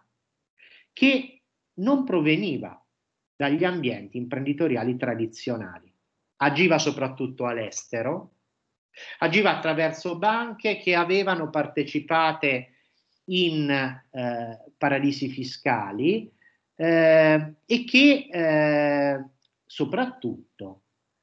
che non proveniva dagli ambienti imprenditoriali tradizionali. agiva soprattutto all'estero, agiva attraverso banche che avevano partecipate in eh, paradisi fiscali eh, e che eh, soprattutto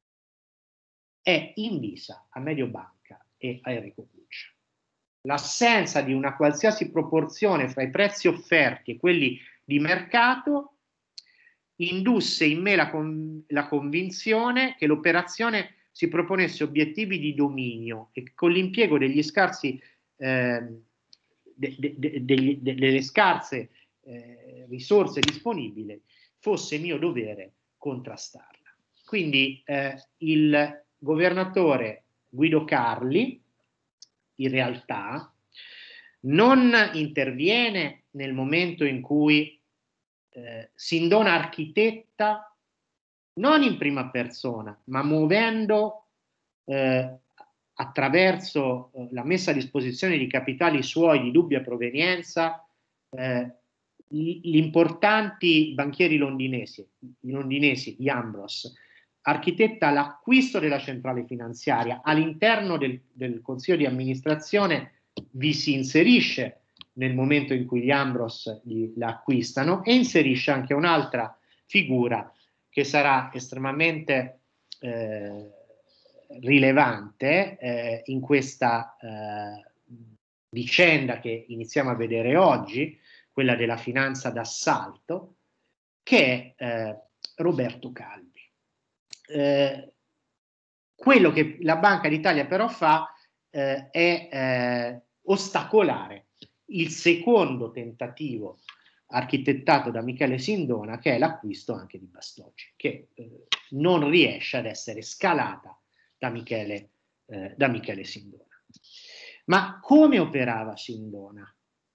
è invisa a Mediobanca e a Enrico Cuccia. L'assenza di una qualsiasi proporzione fra i prezzi offerti e quelli di mercato indusse in me la, con, la convinzione che l'operazione si proponesse obiettivi di dominio e con l'impiego degli scarsi eh, de, de, de, de, de, delle scarse eh, risorse disponibili fosse mio dovere contrastarla. Quindi eh, il governatore Guido Carli in realtà non interviene nel momento in cui eh, Sindona architetta, non in prima persona, ma muovendo eh, attraverso eh, la messa a disposizione di capitali suoi di dubbia provenienza eh, gli importanti banchieri londinesi, i londinesi, gli Ambros, architetta l'acquisto della centrale finanziaria. All'interno del, del consiglio di amministrazione vi si inserisce nel momento in cui gli Ambros li, la acquistano e inserisce anche un'altra figura che sarà estremamente eh, rilevante eh, in questa eh, vicenda che iniziamo a vedere oggi, quella della finanza d'assalto, che è eh, Roberto Calvi. Eh, quello che la Banca d'Italia però fa eh, è eh, ostacolare il secondo tentativo architettato da Michele Sindona, che è l'acquisto anche di Bastogi, che eh, non riesce ad essere scalata da Michele, eh, da Michele Sindona. Ma come operava Sindona?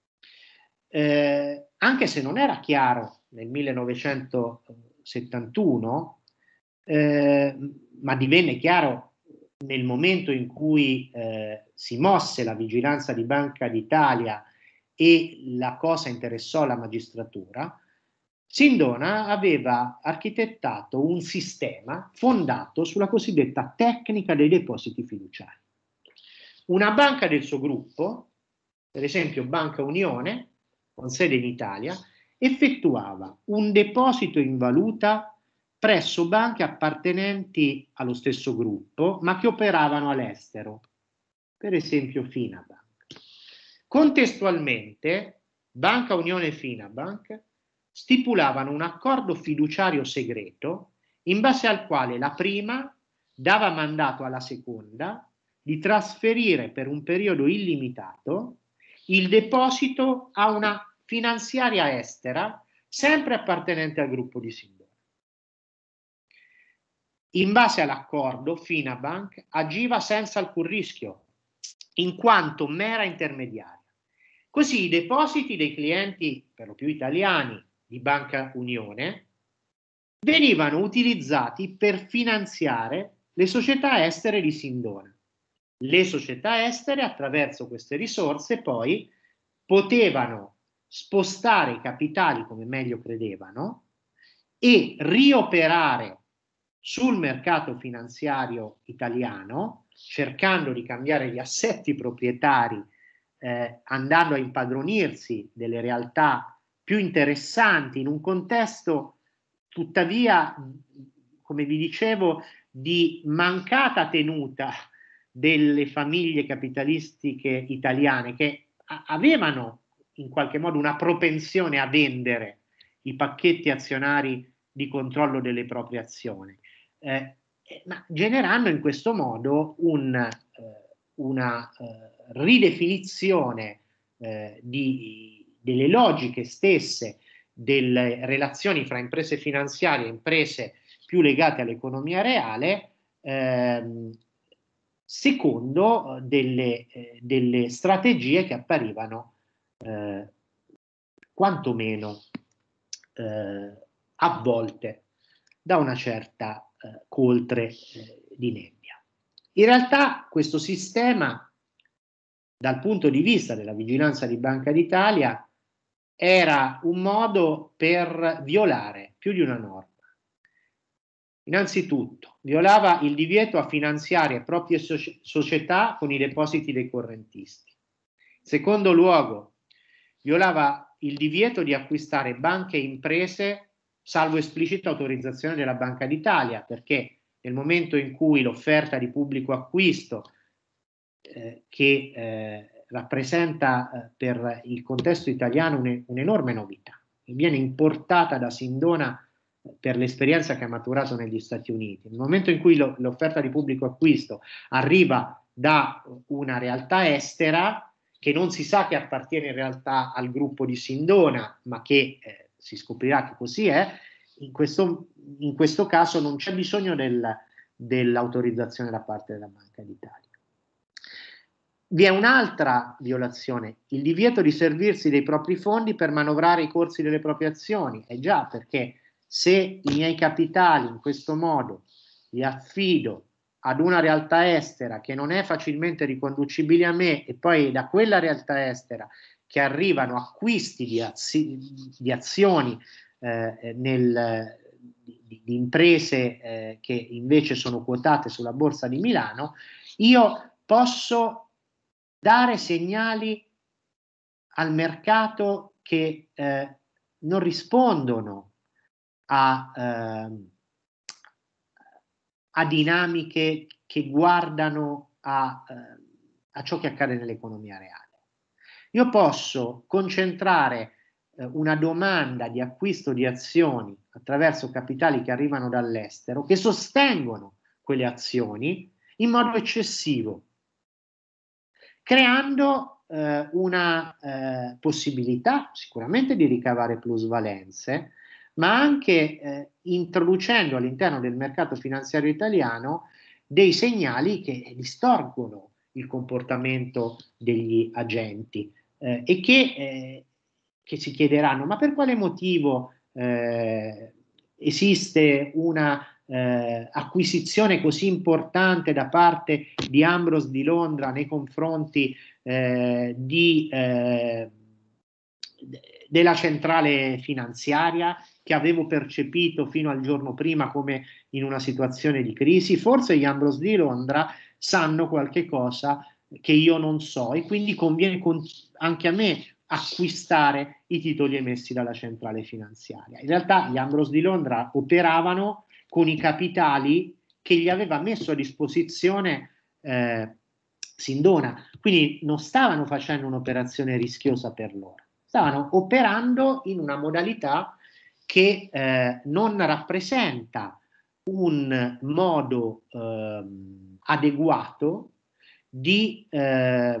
Eh, anche se non era chiaro nel millenovecentosettantuno, eh, ma divenne chiaro nel momento in cui eh, si mosse la vigilanza di Banca d'Italia e la cosa interessò la magistratura, Sindona aveva architettato un sistema fondato sulla cosiddetta tecnica dei depositi fiduciari. Una banca del suo gruppo, per esempio Banca Unione, con sede in Italia, effettuava un deposito in valuta presso banche appartenenti allo stesso gruppo, ma che operavano all'estero, per esempio Finabank. Contestualmente, Banca Unione e Finabank stipulavano un accordo fiduciario segreto in base al quale la prima dava mandato alla seconda di trasferire per un periodo illimitato il deposito a una finanziaria estera sempre appartenente al gruppo di Sindona. In base all'accordo, Finabank agiva senza alcun rischio, in quanto mera intermediaria. Così i depositi dei clienti, per lo più italiani, di Banca Unione venivano utilizzati per finanziare le società estere di Sindona. Le società estere, attraverso queste risorse, poi potevano spostare i capitali come meglio credevano e rioperare sul mercato finanziario italiano, cercando di cambiare gli assetti proprietari, eh, andando a impadronirsi delle realtà più interessanti in un contesto tuttavia, come vi dicevo, di mancata tenuta delle famiglie capitalistiche italiane che avevano in qualche modo una propensione a vendere i pacchetti azionari di controllo delle proprie azioni, eh, ma generando in questo modo un, eh, una eh, ridefinizione eh, di, delle logiche stesse delle relazioni fra imprese finanziarie e imprese più legate all'economia reale, ehm, secondo delle, eh, delle strategie che apparivano eh, quantomeno eh, avvolte da una certa eh, coltre eh, di nebbia. In realtà questo sistema, dal punto di vista della vigilanza di Banca d'Italia, era un modo per violare più di una norma. Innanzitutto, violava il divieto a finanziare proprie soci società con i depositi dei correntisti. In secondo luogo, violava il divieto di acquistare banche e imprese salvo esplicita autorizzazione della Banca d'Italia, perché nel momento in cui l'offerta di pubblico acquisto eh, che eh, rappresenta eh, per il contesto italiano un'enorme novità, viene importata da Sindona per l'esperienza che ha maturato negli Stati Uniti. Nel momento in cui l'offerta di pubblico acquisto arriva da una realtà estera che non si sa che appartiene in realtà al gruppo di Sindona, ma che eh, si scoprirà che così è, in questo, in questo caso non c'è bisogno del, dell'autorizzazione da parte della Banca d'Italia. Vi è un'altra violazione, il divieto di servirsi dei propri fondi per manovrare i corsi delle proprie azioni. Eh già, perché se i miei capitali in questo modo li affido ad una realtà estera che non è facilmente riconducibile a me e poi da quella realtà estera che arrivano acquisti di, azi di azioni eh, nel, di, di imprese eh, che invece sono quotate sulla borsa di Milano, io posso dare segnali al mercato che eh, non rispondono a, eh, a dinamiche che guardano a, eh, a ciò che accade nell'economia reale. Io posso concentrare eh, una domanda di acquisto di azioni attraverso capitali che arrivano dall'estero, che sostengono quelle azioni in modo eccessivo, creando eh, una eh, possibilità sicuramente di ricavare plusvalenze, ma anche eh, introducendo all'interno del mercato finanziario italiano dei segnali che distorcono il comportamento degli agenti eh, e che, eh, che si chiederanno: ma per quale motivo eh, esiste una eh, acquisizione così importante da parte di Ambrose di Londra nei confronti eh, di, eh, della centrale finanziaria, che avevo percepito fino al giorno prima come in una situazione di crisi? Forse gli Ambrose di Londra sanno qualche cosa che io non so e quindi conviene anche a me acquistare i titoli emessi dalla centrale finanziaria. In realtà gli Ambrose di Londra operavano con i capitali che gli aveva messo a disposizione eh, Sindona, quindi non stavano facendo un'operazione rischiosa per loro, stavano operando in una modalità che eh, non rappresenta un modo eh, adeguato di, eh,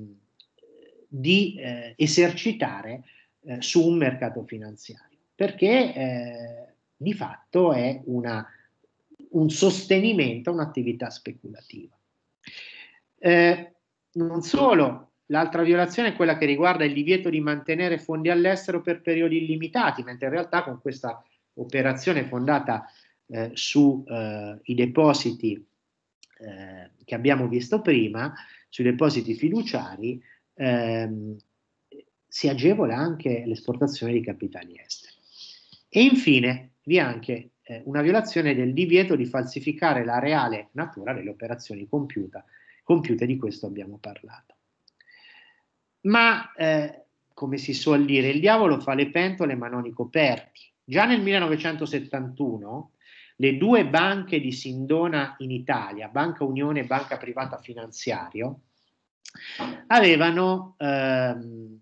di eh, esercitare eh, su un mercato finanziario, perché eh, di fatto è una, un sostenimento a un'attività speculativa. Eh, non solo, l'altra violazione è quella che riguarda il divieto di mantenere fondi all'estero per periodi illimitati, mentre in realtà con questa operazione fondata eh, sui eh, depositi eh, che abbiamo visto prima, sui depositi fiduciari, ehm, si agevola anche l'esportazione di capitali esteri. E infine vi è anche eh, una violazione del divieto di falsificare la reale natura delle operazioni compiute, compiute di questo abbiamo parlato. Ma, eh, come si suol dire, il diavolo fa le pentole ma non i coperti. Già nel millenovecentosettantuno le due banche di Sindona in Italia, Banca Unione e Banca Privata Finanziario, avevano ehm,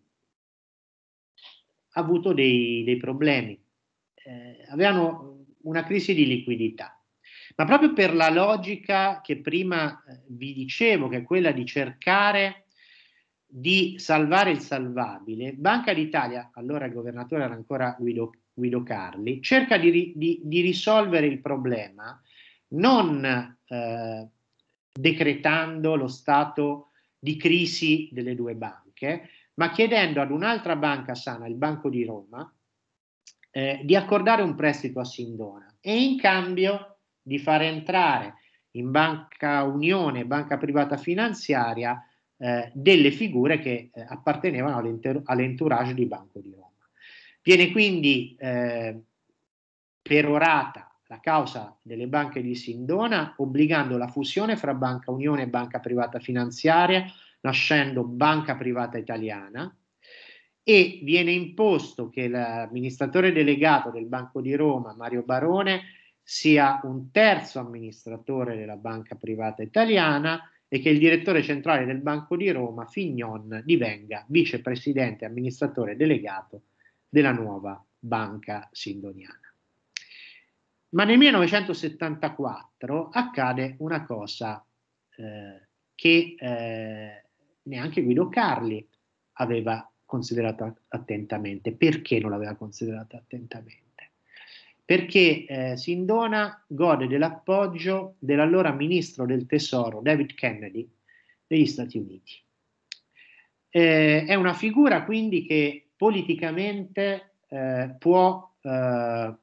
avuto dei, dei problemi, eh, avevano una crisi di liquidità. Ma proprio per la logica che prima eh, vi dicevo, che è quella di cercare di salvare il salvabile, Banca d'Italia, allora il governatore era ancora Guido, Guido Carli, cerca di, di, di risolvere il problema non eh, decretando lo stato di crisi delle due banche, ma chiedendo ad un'altra banca sana, il Banco di Roma, eh, di accordare un prestito a Sindona e in cambio di far entrare in Banca Unione, Banca Privata Finanziaria, eh, delle figure che eh, appartenevano all'entourage di Banco di Roma. Viene quindi eh, perorata la causa delle banche di Sindona, obbligando la fusione fra Banca Unione e Banca Privata Finanziaria, nascendo Banca Privata Italiana, e viene imposto che l'amministratore delegato del Banco di Roma, Mario Barone, sia un terzo amministratore della Banca Privata Italiana e che il direttore centrale del Banco di Roma, Fignon, divenga vicepresidente e amministratore delegato della nuova Banca Sindoniana. Ma nel millenovecentosettantaquattro accade una cosa eh, che eh, neanche Guido Carli aveva considerato attentamente. Perché non l'aveva considerato attentamente? Perché eh, Sindona gode dell'appoggio dell'allora ministro del tesoro David Kennedy degli Stati Uniti. Eh, è una figura quindi che politicamente eh, può eh,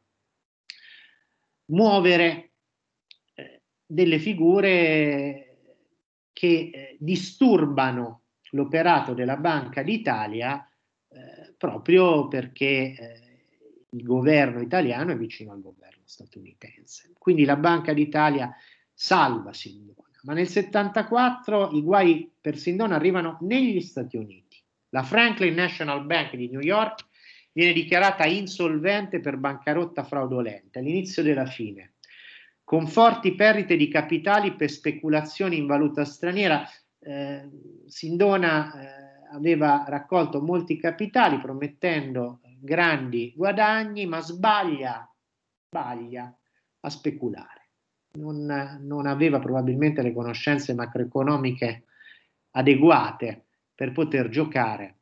muovere eh, delle figure che eh, disturbano l'operato della Banca d'Italia eh, proprio perché eh, il governo italiano è vicino al governo statunitense. Quindi la Banca d'Italia salva Sindona, ma nel settantaquattro i guai per Sindona arrivano negli Stati Uniti. La Franklin National Bank di New York viene dichiarata insolvente per bancarotta fraudolenta, all'inizio della fine, con forti perdite di capitali per speculazioni in valuta straniera. Eh, Sindona eh, aveva raccolto molti capitali promettendo grandi guadagni, ma sbaglia, sbaglia a speculare. Non, non aveva probabilmente le conoscenze macroeconomiche adeguate per poter giocare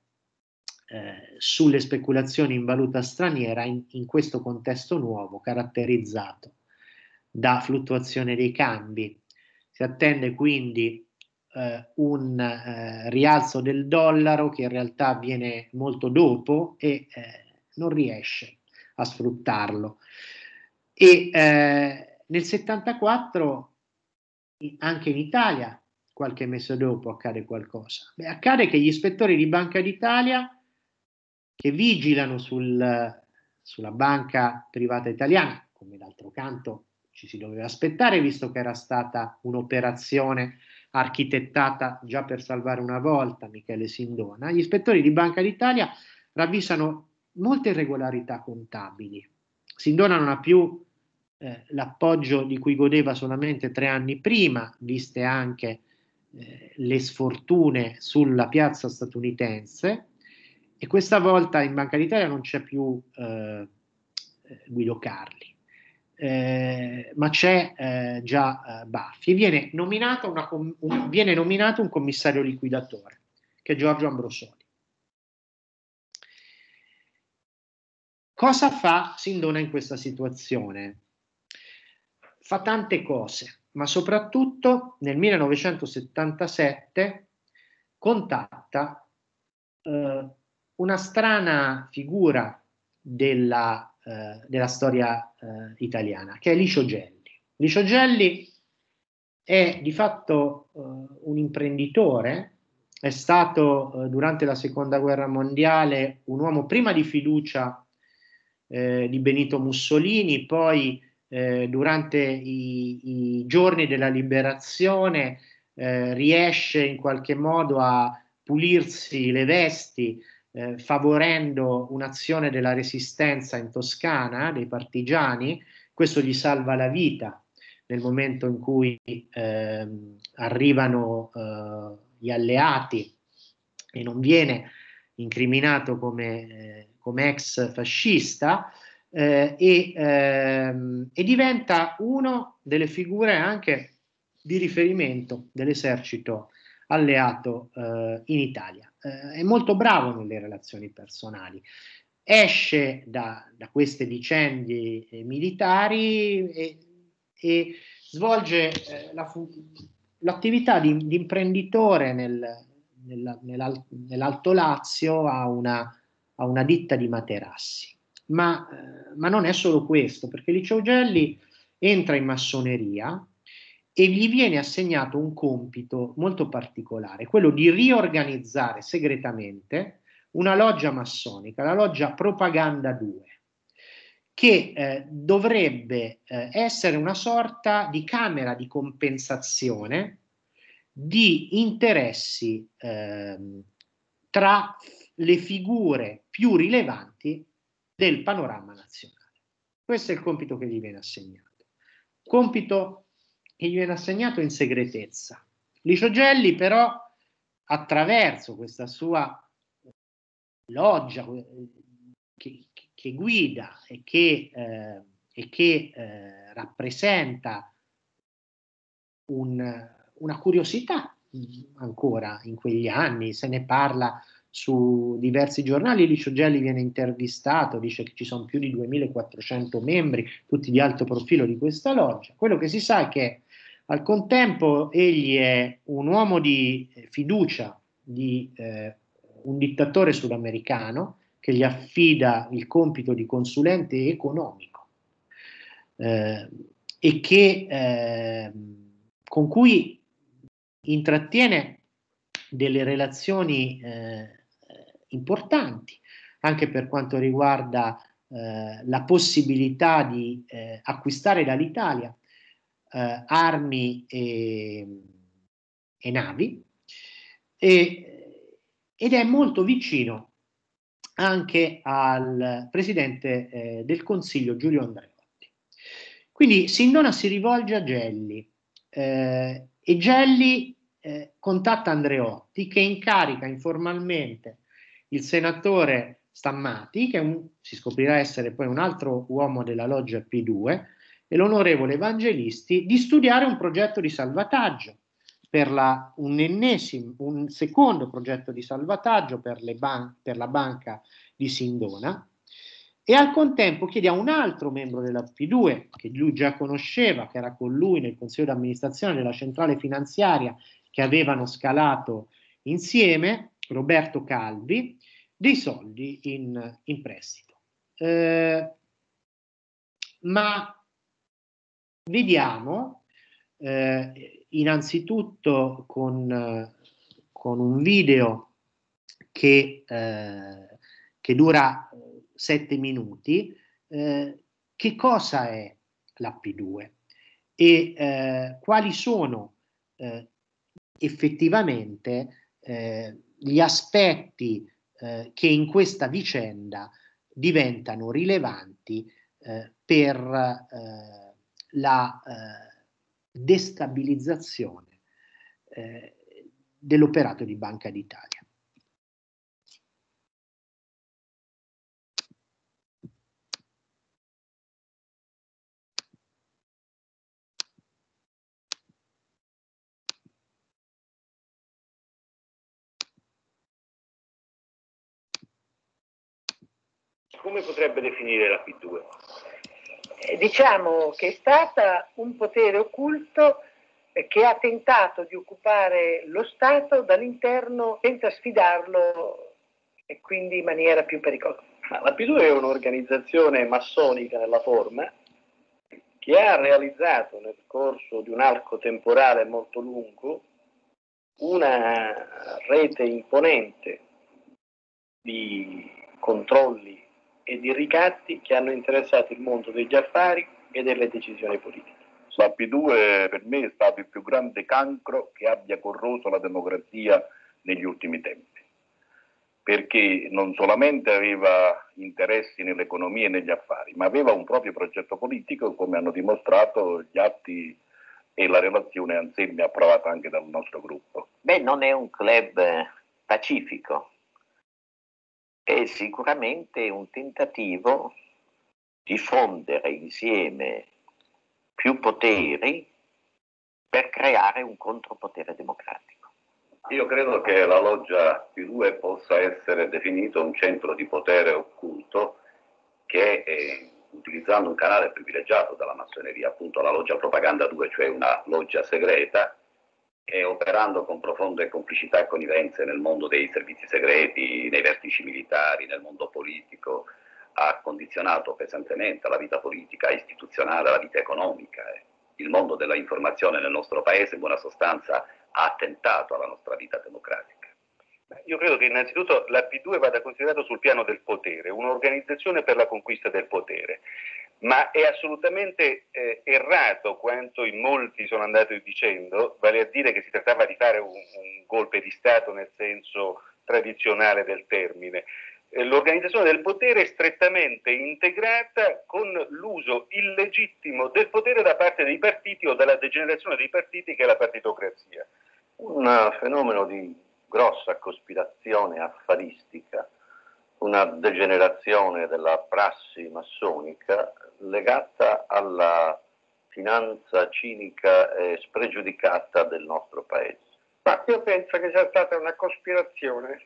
eh, sulle speculazioni in valuta straniera in, in questo contesto nuovo caratterizzato da fluttuazione dei cambi. Si attende quindi eh, un eh, rialzo del dollaro che in realtà avviene molto dopo e eh, non riesce a sfruttarlo. E eh, nel settantaquattro anche in Italia, qualche mese dopo, accade qualcosa. Beh, accade che gli ispettori di Banca d'Italia che vigilano sul, sulla banca privata italiana, come d'altro canto ci si doveva aspettare, visto che era stata un'operazione architettata già per salvare una volta Michele Sindona, gli ispettori di Banca d'Italia ravvisano molte irregolarità contabili. Sindona non ha più eh, l'appoggio di cui godeva solamente tre anni prima, viste anche eh, le sfortune sulla piazza statunitense, e questa volta in Banca d'Italia non c'è più eh, Guido Carli, eh, ma c'è eh, già eh, Baffi. Viene nominato, una, un, viene nominato un commissario liquidatore, che è Giorgio Ambrosoli. Cosa fa Sindona in questa situazione? Fa tante cose, ma soprattutto nel millenovecentosettantasette contatta eh, una strana figura della, eh, della storia eh, italiana, che è Licio Gelli. Licio Gelli è di fatto eh, un imprenditore, è stato eh, durante la seconda guerra mondiale un uomo prima di fiducia eh, di Benito Mussolini, poi eh, durante i, i giorni della liberazione eh, riesce in qualche modo a pulirsi le vesti, eh, favorendo un'azione della resistenza in Toscana, dei partigiani. Questo gli salva la vita nel momento in cui eh, arrivano eh, gli alleati e non viene incriminato come, eh, come ex fascista eh, e, ehm, e diventa uno delle figure anche di riferimento dell'esercito alleato eh, in Italia. Eh, è molto bravo nelle relazioni personali, esce da, da queste vicende eh, militari e, e svolge eh, la l'attività di, di imprenditore nel, nel, nell'al, nell'Alto Lazio a una, a una ditta di materassi. Ma, eh, ma non è solo questo, perché Licio Gelli entra in massoneria e gli viene assegnato un compito molto particolare, quello di riorganizzare segretamente una loggia massonica, la loggia Propaganda due, che eh, dovrebbe eh, essere una sorta di camera di compensazione di interessi eh, tra le figure più rilevanti del panorama nazionale. Questo è il compito che gli viene assegnato. Compito che gli viene assegnato in segretezza. Licio Gelli però, attraverso questa sua loggia che, che guida e che, eh, e che eh, rappresenta un, una curiosità ancora in quegli anni, se ne parla su diversi giornali. Licio Gelli viene intervistato, dice che ci sono più di duemilaquattrocento membri, tutti di alto profilo di questa loggia. Quello che si sa è che al contempo egli è un uomo di fiducia di eh, un dittatore sudamericano che gli affida il compito di consulente economico eh, e che eh, con cui intrattiene delle relazioni eh, importanti anche per quanto riguarda eh, la possibilità di eh, acquistare dall'Italia eh, armi e, e navi e, ed è molto vicino anche al presidente eh, del Consiglio Giulio Andreotti. Quindi Sindona si rivolge a Gelli eh, e Gelli eh, contatta Andreotti che incarica informalmente il senatore Stammati, che un, si scoprirà essere poi un altro uomo della loggia P due, e l'onorevole Evangelisti di studiare un progetto di salvataggio per la, un ennesimo, un secondo progetto di salvataggio per, le ban- per la banca di Sindona, e al contempo chiede a un altro membro della P due, che lui già conosceva, che era con lui nel consiglio di amministrazione della centrale finanziaria che avevano scalato insieme, Roberto Calvi, dei soldi in, in prestito. Eh, ma vediamo eh, innanzitutto con, con un video che, eh, che dura sette minuti eh, che cosa è la P due e eh, quali sono eh, effettivamente eh, gli aspetti eh, che in questa vicenda diventano rilevanti eh, per eh, la eh, destabilizzazione eh, dell'operato di Banca d'Italia. Come potrebbe definire la P due? Eh, diciamo che è stata un potere occulto eh, che ha tentato di occupare lo Stato dall'interno senza sfidarlo e quindi in maniera più pericolosa. Ma la P due è un'organizzazione massonica nella forma che ha realizzato nel corso di un arco temporale molto lungo una rete imponente di controlli e di ricatti che hanno interessato il mondo degli affari e delle decisioni politiche. La P due per me è stato il più grande cancro che abbia corroso la democrazia negli ultimi tempi, perché non solamente aveva interessi nell'economia e negli affari, ma aveva un proprio progetto politico, come hanno dimostrato gli atti e la relazione Anselmi approvata anche dal nostro gruppo. Beh, non è un club pacifico, è sicuramente un tentativo di fondere insieme più poteri per creare un contropotere democratico. Io credo che la loggia P due possa essere definito un centro di potere occulto che, eh, utilizzando un canale privilegiato dalla massoneria, appunto la loggia Propaganda due, cioè una loggia segreta, e operando con profonde complicità e connivenze nel mondo dei servizi segreti, nei vertici militari, nel mondo politico, ha condizionato pesantemente la vita politica, istituzionale, la vita economica. Il mondo della informazione nel nostro paese, in buona sostanza, ha attentato alla nostra vita democratica. Io credo che innanzitutto la P due vada considerato sul piano del potere, un'organizzazione per la conquista del potere, ma è assolutamente eh, errato quanto in molti sono andati dicendo, vale a dire che si trattava di fare un, un golpe di Stato nel senso tradizionale del termine. Eh, l'organizzazione del potere è strettamente integrata con l'uso illegittimo del potere da parte dei partiti o dalla degenerazione dei partiti che è la partitocrazia. Un fenomeno di grossa cospirazione affaristica, una degenerazione della prassi massonica legata alla finanza cinica e spregiudicata del nostro paese. Ma io penso che sia stata una cospirazione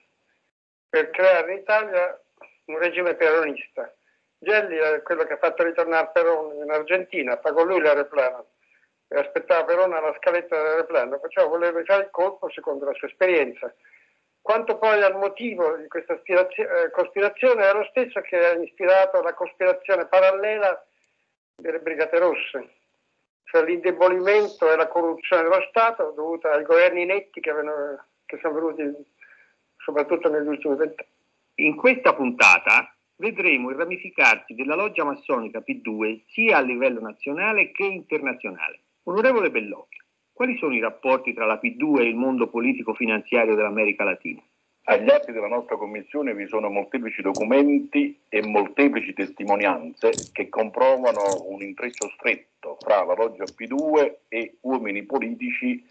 per creare in Italia un regime peronista. Gelli è quello che ha fatto ritornare Perón in Argentina, pagò lui l'aeroplano e aspettava Perón alla scaletta dell'aeroplano, perciò voleva fare il colpo secondo la sua esperienza. Quanto poi al motivo di questa eh, cospirazione è lo stesso che ha ispirato la cospirazione parallela delle Brigate Rosse, cioè l'indebolimento e la corruzione dello Stato dovuta ai governi netti che, avevano, che sono venuti soprattutto negli ultimi vent'anni. In questa puntata vedremo il ramificarsi della loggia massonica P due sia a livello nazionale che internazionale. Onorevole Bellocchio, quali sono i rapporti tra la P due e il mondo politico-finanziario dell'America Latina? Agli atti della nostra commissione vi sono molteplici documenti e molteplici testimonianze che comprovano un intreccio stretto fra la loggia P due e uomini politici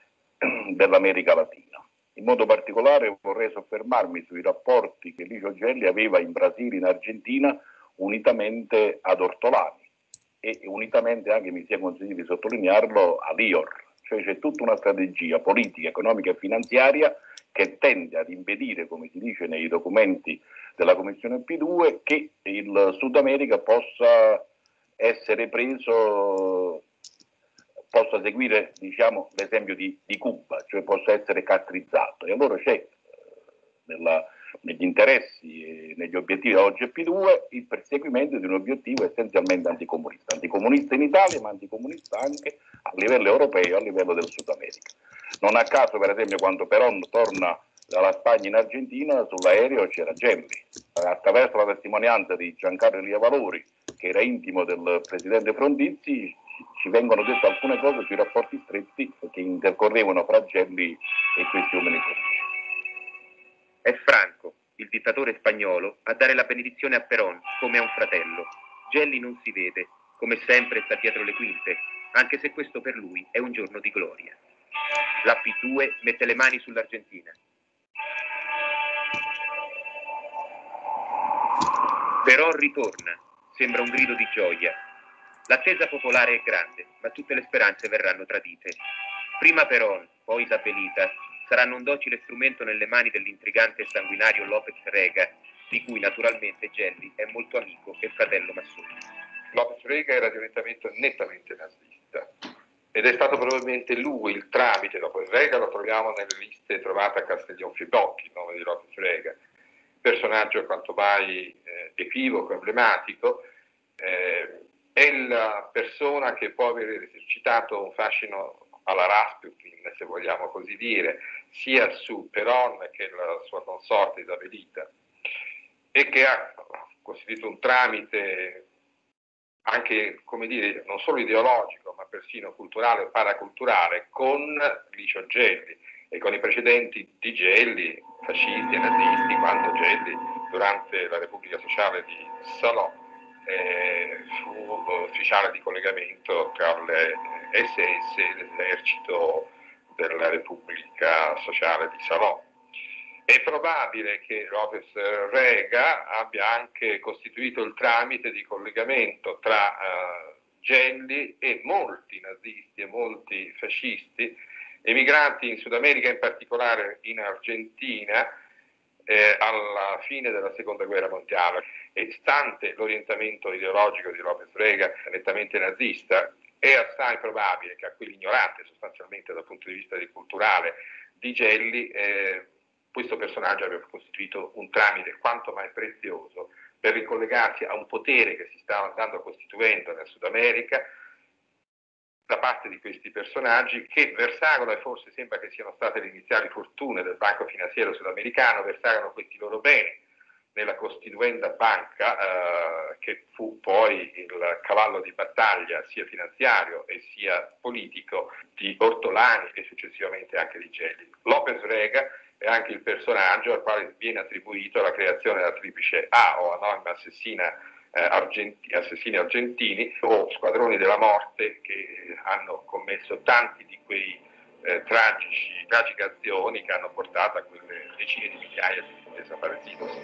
dell'America Latina. In modo particolare vorrei soffermarmi sui rapporti che Licio Gelli aveva in Brasile e in Argentina unitamente ad Ortolani e unitamente anche, mi sia consentito di sottolinearlo, a L'I O R. Cioè c'è tutta una strategia politica, economica e finanziaria che tende ad impedire, come si dice nei documenti della Commissione P due, che il Sud America possa essere preso, possa seguire, diciamo, l'esempio di, di Cuba, cioè possa essere castrizzato. E allora c'è nella, negli interessi e negli obiettivi della loggia P due il perseguimento di un obiettivo essenzialmente anticomunista, anticomunista in Italia ma anticomunista anche a livello europeo e a livello del Sud America. Non a caso, per esempio, quando Perón torna dalla Spagna in Argentina, sull'aereo c'era Gelli. Attraverso la testimonianza di Giancarlo Elia Valori, che era intimo del presidente Frondizi, ci vengono dette alcune cose sui rapporti stretti che intercorrevano fra Gelli e questi uomini politici. È Franco, il dittatore spagnolo, a dare la benedizione a Perón come a un fratello. Gelli non si vede, come sempre sta dietro le quinte, anche se questo per lui è un giorno di gloria. La P due mette le mani sull'Argentina. Perón ritorna, sembra un grido di gioia. L'attesa popolare è grande, ma tutte le speranze verranno tradite. Prima Perón, poi Isabelita, saranno un docile strumento nelle mani dell'intrigante e sanguinario López Rega, di cui naturalmente Gelli è molto amico e fratello massone. López Rega era direttamente nettamente nazista ed è stato probabilmente lui il tramite. López Rega lo troviamo nelle liste trovate a Castiglione-Fibocchi, il nome di López Rega, personaggio quanto mai eh, equivoco, emblematico. Eh, è la persona che può aver esercitato un fascino alla Rasputin, se vogliamo così dire, sia su Perón che la sua consorte Isabelita, e che ha costituito un tramite anche, come dire, non solo ideologico, ma persino culturale o paraculturale con Licio Gelli e con i precedenti di Gelli, fascisti e nazisti, quando Gelli, durante la Repubblica Sociale di Salò, eh, fu ufficiale di collegamento tra le S S e l'esercito della Repubblica Sociale di Salò. È probabile che López Rega abbia anche costituito il tramite di collegamento tra uh, Gelli e molti nazisti e molti fascisti emigrati in Sud America, in particolare in Argentina, eh, alla fine della Seconda Guerra Mondiale. E stante l'orientamento ideologico di López Rega nettamente nazista, è assai probabile che a quell'ignorante sostanzialmente dal punto di vista culturale di Gelli eh, questo personaggio aveva costituito un tramite quanto mai prezioso per ricollegarsi a un potere che si stava andando costituendo nel Sud America, da parte di questi personaggi che versarono, e forse sembra che siano state le iniziali fortune del Banco Finanziario Sudamericano, versarono questi loro beni nella costituenda banca, eh, che fu poi il cavallo di battaglia sia finanziario e sia politico di Ortolani e successivamente anche di Gelli. Lopez Rega è anche il personaggio al quale viene attribuito la creazione della triplice A, o Anonima Assassina eh, Argenti, Assassini Argentini, o Squadroni della Morte, che hanno commesso tanti di quei eh, tragici, tragiche azioni che hanno portato a quelle decine di migliaia di desaparecidos.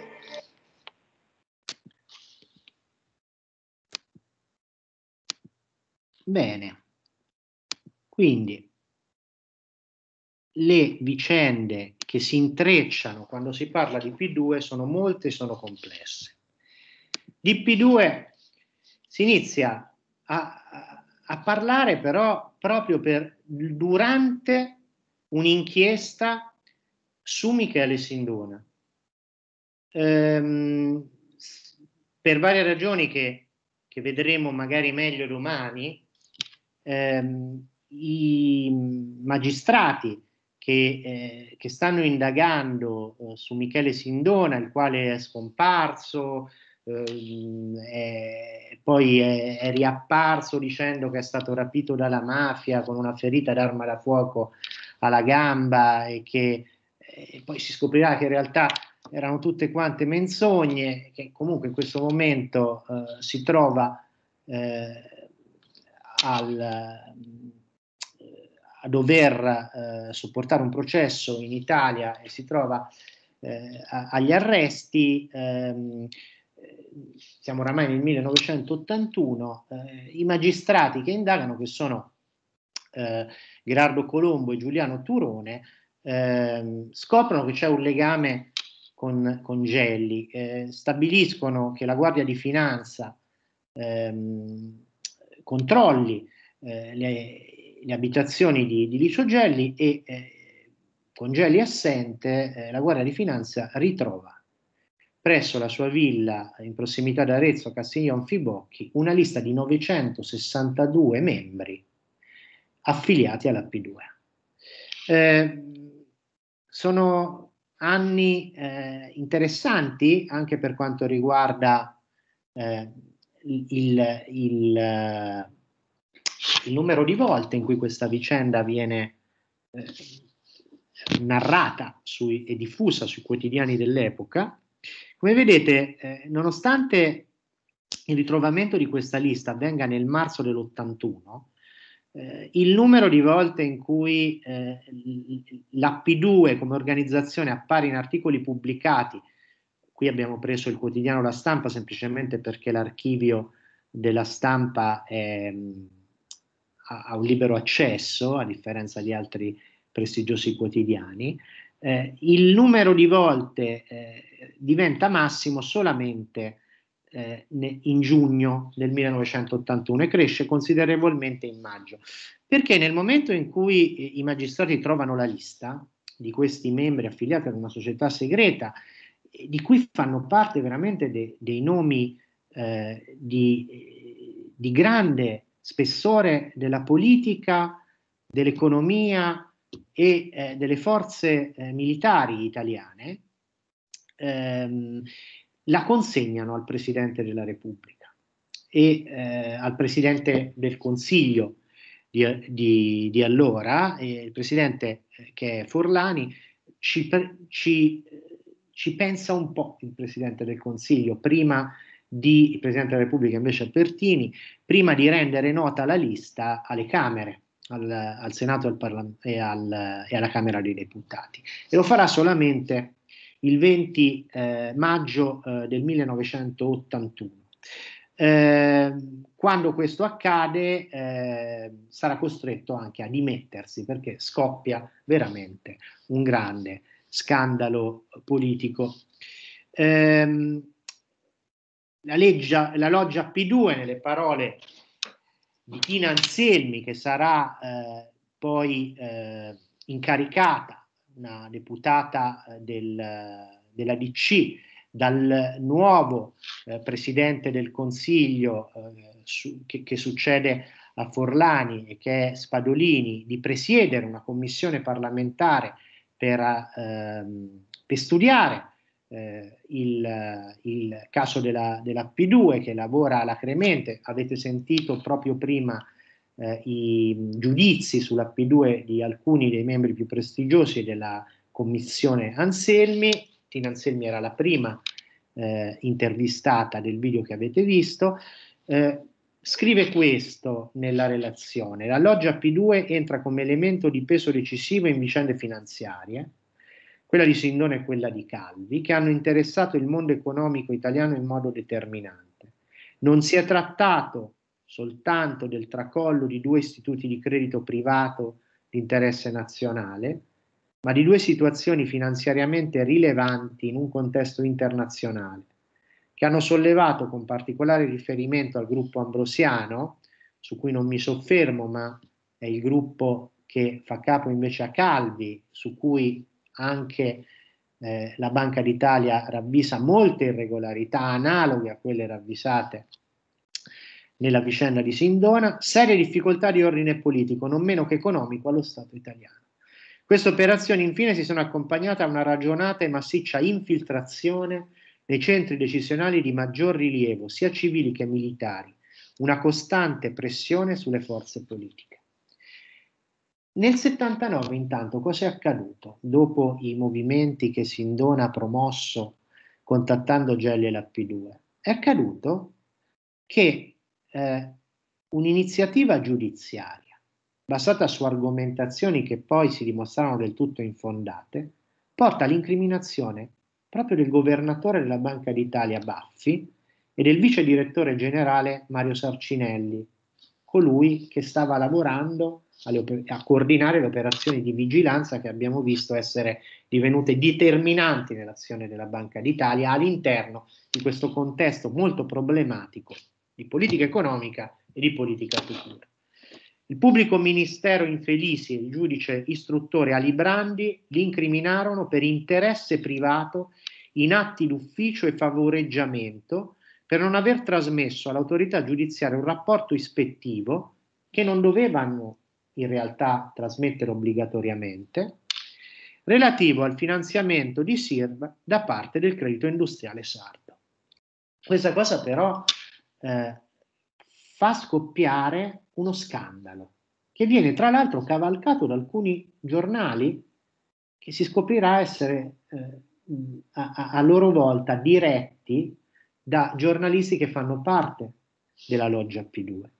Bene, quindi le vicende che si intrecciano quando si parla di P due sono molte e sono complesse. Di P due si inizia a, a parlare però proprio per, durante un'inchiesta su Michele Sindona, ehm, per varie ragioni che, che vedremo magari meglio domani. ehm, I magistrati che, eh, che stanno indagando eh, su Michele Sindona, il quale è scomparso, ehm, è, poi è, è riapparso dicendo che è stato rapito dalla mafia con una ferita d'arma da fuoco alla gamba, e che eh, poi si scoprirà che in realtà erano tutte quante menzogne, che comunque in questo momento eh, si trova eh, al, eh, a dover eh, sopportare un processo in Italia e si trova eh, a, agli arresti. ehm, siamo oramai nel millenovecentottantuno, eh, i magistrati che indagano, che sono eh, Gerardo Colombo e Giuliano Turone, eh, scoprono che c'è un legame con, con Gelli, eh, stabiliscono che la Guardia di Finanza ehm, controlli eh, le, le abitazioni di, di Licio Gelli e eh, con Gelli assente eh, la Guardia di Finanza ritrova presso la sua villa in prossimità di Arezzo, Castiglion Fibocchi, una lista di novecentosessantadue membri affiliati alla P due. Eh, sono anni eh, interessanti anche per quanto riguarda eh, il, il, il, il numero di volte in cui questa vicenda viene eh, narrata sui, e diffusa sui quotidiani dell'epoca. Come vedete, eh, nonostante il ritrovamento di questa lista avvenga nel marzo dell'ottantuno, eh, il numero di volte in cui eh, la P due come organizzazione appare in articoli pubblicati, qui abbiamo preso il quotidiano La Stampa semplicemente perché l'archivio della Stampa è, ha, ha un libero accesso, a differenza di altri prestigiosi quotidiani. Eh, il numero di volte eh, diventa massimo solamente eh, in giugno del millenovecentottantuno e cresce considerevolmente in maggio, perché nel momento in cui eh, i magistrati trovano la lista di questi membri affiliati ad una società segreta, eh, di cui fanno parte veramente de, dei nomi eh, di, di grande spessore della politica, dell'economia e eh, delle forze eh, militari italiane, ehm, la consegnano al Presidente della Repubblica e eh, al Presidente del Consiglio di, di, di allora, e il Presidente eh, che è Forlani ci, ci, ci pensa un po' il Presidente del Consiglio, prima di, il Presidente della Repubblica invece è Pertini, prima di rendere nota la lista alle Camere, Al, al Senato al Parlamento e, al, e alla Camera dei Deputati, e lo farà solamente il venti eh, maggio eh, del millenovecentottantuno. Eh, quando questo accade eh, sarà costretto anche a dimettersi, perché scoppia veramente un grande scandalo politico. Eh, la, leggia, la loggia P due, nelle parole di Tina Anselmi, che sarà eh, poi eh, incaricata, una deputata eh, del, della D C, dal nuovo eh, Presidente del Consiglio eh, su, che, che succede a Forlani e che è Spadolini di presiedere una commissione parlamentare per, ehm, per studiare eh, il, il caso della, della P due, che lavora alacremente. Avete sentito proprio prima eh, i giudizi sulla P due di alcuni dei membri più prestigiosi della commissione Anselmi. Tina Anselmi era la prima eh, intervistata del video che avete visto. Eh, scrive questo nella relazione: la loggia P due entra come elemento di peso decisivo in vicende finanziarie, quella di Sindona e quella di Calvi, che hanno interessato il mondo economico italiano in modo determinante. Non si è trattato soltanto del tracollo di due istituti di credito privato di interesse nazionale, ma di due situazioni finanziariamente rilevanti in un contesto internazionale, che hanno sollevato, con particolare riferimento al gruppo Ambrosiano, su cui non mi soffermo, ma è il gruppo che fa capo invece a Calvi, su cui anche eh, la Banca d'Italia ravvisa molte irregolarità analoghe a quelle ravvisate nella vicenda di Sindona, serie difficoltà di ordine politico, non meno che economico, allo Stato italiano. Queste operazioni infine si sono accompagnate a una ragionata e massiccia infiltrazione nei centri decisionali di maggior rilievo, sia civili che militari, una costante pressione sulle forze politiche. Nel settantanove, intanto, cosa è accaduto? Dopo i movimenti che Sindona ha promosso contattando Gelli e la P due, è accaduto che eh, un'iniziativa giudiziaria basata su argomentazioni che poi si dimostrarono del tutto infondate porta all'incriminazione proprio del governatore della Banca d'Italia Baffi e del vice direttore generale Mario Sarcinelli, colui che stava lavorando alle, a coordinare le operazioni di vigilanza che abbiamo visto essere divenute determinanti nell'azione della Banca d'Italia all'interno di questo contesto molto problematico di politica economica e di politica futura. Il pubblico ministero Infelisi e il giudice istruttore Alibrandi li incriminarono per interesse privato in atti d'ufficio e favoreggiamento per non aver trasmesso all'autorità giudiziaria un rapporto ispettivo che non dovevano in realtà trasmettere obbligatoriamente, relativo al finanziamento di S I R B da parte del Credito Industriale Sardo. Questa cosa però eh, fa scoppiare uno scandalo che viene tra l'altro cavalcato da alcuni giornali che si scoprirà essere eh, a, a, a loro volta diretti da giornalisti che fanno parte della loggia P due.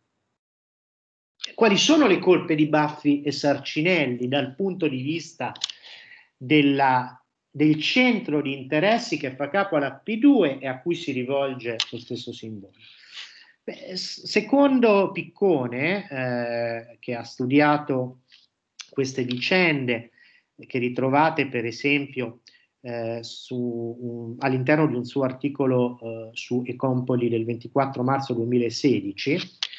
Quali sono le colpe di Baffi e Sarcinelli dal punto di vista della, del centro di interessi che fa capo alla P due e a cui si rivolge lo stesso Sindona? Beh, secondo Piccone, eh, che ha studiato queste vicende, che ritrovate per esempio eh, um, all'interno di un suo articolo eh, su Ecompoli del ventiquattro marzo duemilasedici,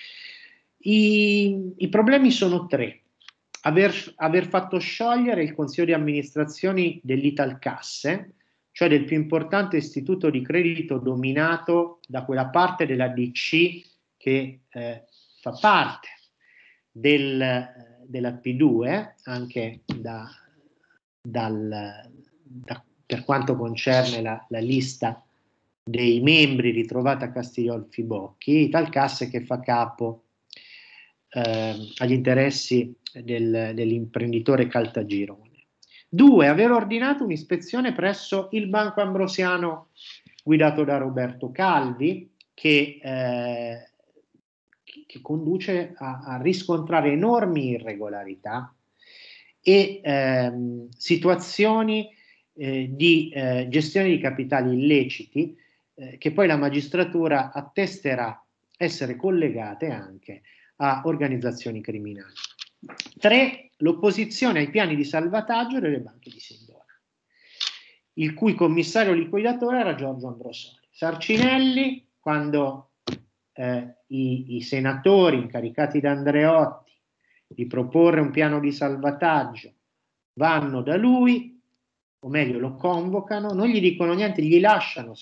I, i problemi sono tre. Aver, aver fatto sciogliere il consiglio di amministrazione dell'Italcasse, cioè del più importante istituto di credito dominato da quella parte della D C che eh, fa parte del, della P due, anche da, dal, da, per quanto concerne la, la lista dei membri ritrovata a Castigliolfi Bocchi, Italcasse che fa capo Eh, agli interessi del, dell'imprenditore Caltagirone. Due, aver ordinato un'ispezione presso il Banco Ambrosiano guidato da Roberto Calvi che, eh, che conduce a, a riscontrare enormi irregolarità e ehm, situazioni eh, di eh, gestione di capitali illeciti eh, che poi la magistratura attesterà essere collegate anche a organizzazioni criminali. Tre, l'opposizione ai piani di salvataggio delle banche di Sindona, il cui commissario liquidatore era Giorgio Ambrosoli. Sarcinelli, quando eh, i, i senatori incaricati da Andreotti di proporre un piano di salvataggio vanno da lui, o meglio lo convocano, non gli dicono niente, gli lasciano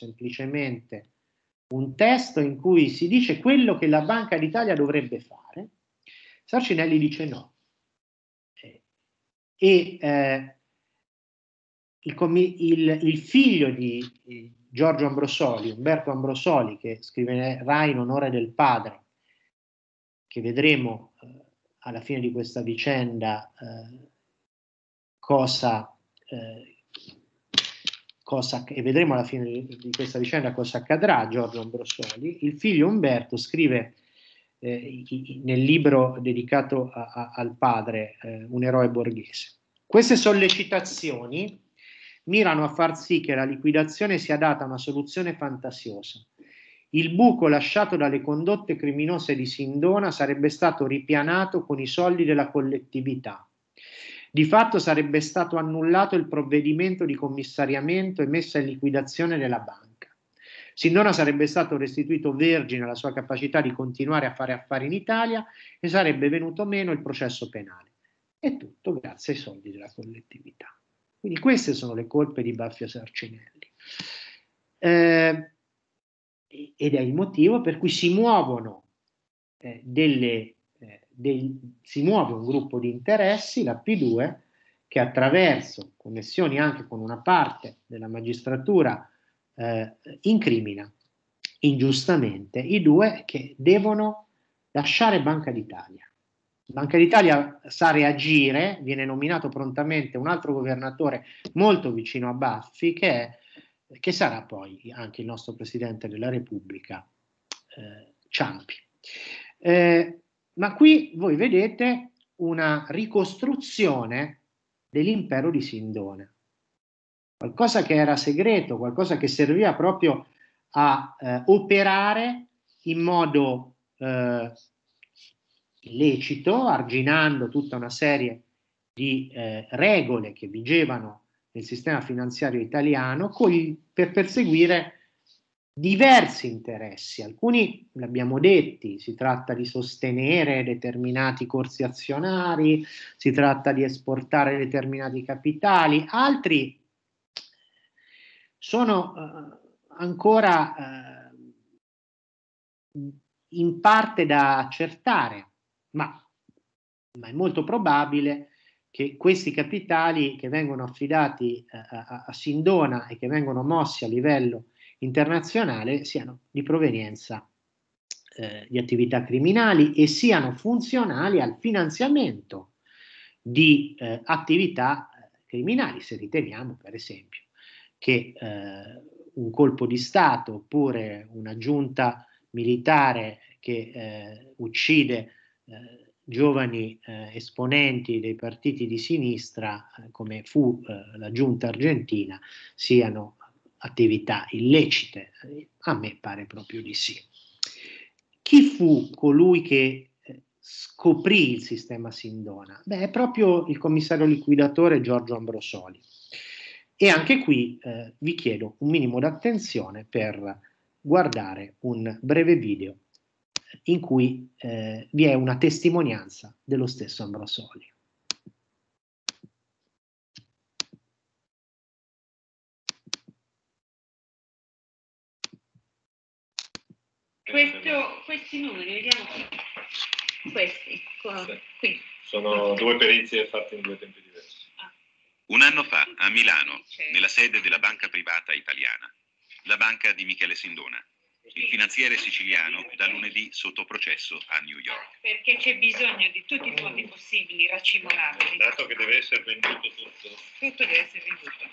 semplicemente un testo in cui si dice quello che la Banca d'Italia dovrebbe fare Sarcinelli dice no. Eh, e eh, il, il, il figlio di eh, Giorgio Ambrosoli, Umberto Ambrosoli, che scriverà in onore del padre, che vedremo eh, alla fine di questa vicenda eh, cosa, eh, cosa, e vedremo alla fine di, di questa vicenda cosa accadrà a Giorgio Ambrosoli. Il figlio Umberto scrive eh, i, i, nel libro dedicato a, a, al padre, eh, Un eroe borghese. Queste sollecitazioni mirano a far sì che la liquidazione sia data una soluzione fantasiosa. Il buco lasciato dalle condotte criminose di Sindona sarebbe stato ripianato con i soldi della collettività. Di fatto sarebbe stato annullato il provvedimento di commissariamento e messa in liquidazione della banca. Sindona sarebbe stato restituito vergine alla sua capacità di continuare a fare affari in Italia e sarebbe venuto meno il processo penale. E tutto grazie ai soldi della collettività. Quindi queste sono le colpe di Baffio Sarcinelli. Eh, ed è il motivo per cui si muovono eh, delle, eh, dei, si muove un gruppo di interessi, la P due, che attraverso connessioni anche con una parte della magistratura eh, incrimina ingiustamente i due che devono lasciare Banca d'Italia. Banca d'Italia sa reagire, viene nominato prontamente un altro governatore molto vicino a Baffi, che, è, che sarà poi anche il nostro Presidente della Repubblica, eh, Ciampi. Eh, ma qui voi vedete una ricostruzione dell'impero di Sindona, qualcosa che era segreto, qualcosa che serviva proprio a eh, operare in modo eh, illecito, arginando tutta una serie di eh, regole che vigevano nel sistema finanziario italiano con, per perseguire diversi interessi. Alcuni, l'abbiamo detti, si tratta di sostenere determinati corsi azionari, si tratta di esportare determinati capitali, altri sono eh, ancora eh, in parte da accertare, ma, ma è molto probabile che questi capitali che vengono affidati a, a, a Sindona e che vengono mossi a livello internazionale siano di provenienza eh, di attività criminali e siano funzionali al finanziamento di eh, attività criminali, se riteniamo per esempio che eh, un colpo di Stato oppure una giunta militare che eh, uccide eh, giovani eh, esponenti dei partiti di sinistra, eh, come fu eh, la giunta argentina, siano attività illecite. A me pare proprio di sì. Chi fu colui che eh, scoprì il sistema Sindona? Beh, è proprio il commissario liquidatore Giorgio Ambrosoli. E anche qui eh, vi chiedo un minimo d'attenzione per guardare un breve video in cui eh, vi è una testimonianza dello stesso Ambrosoli. Questo, questi numeri, vediamo qui. Questi, qua, sì. Qui. Sono due perizie fatte in due tempi diversi. Ah. Un anno fa, a Milano, nella sede della banca privata italiana, la banca di Michele Sindona, il finanziere siciliano da lunedì sotto processo a New York. Perché c'è bisogno di tutti i fondi possibili racimolabili. Dato che deve essere venduto tutto. Tutto deve essere venduto.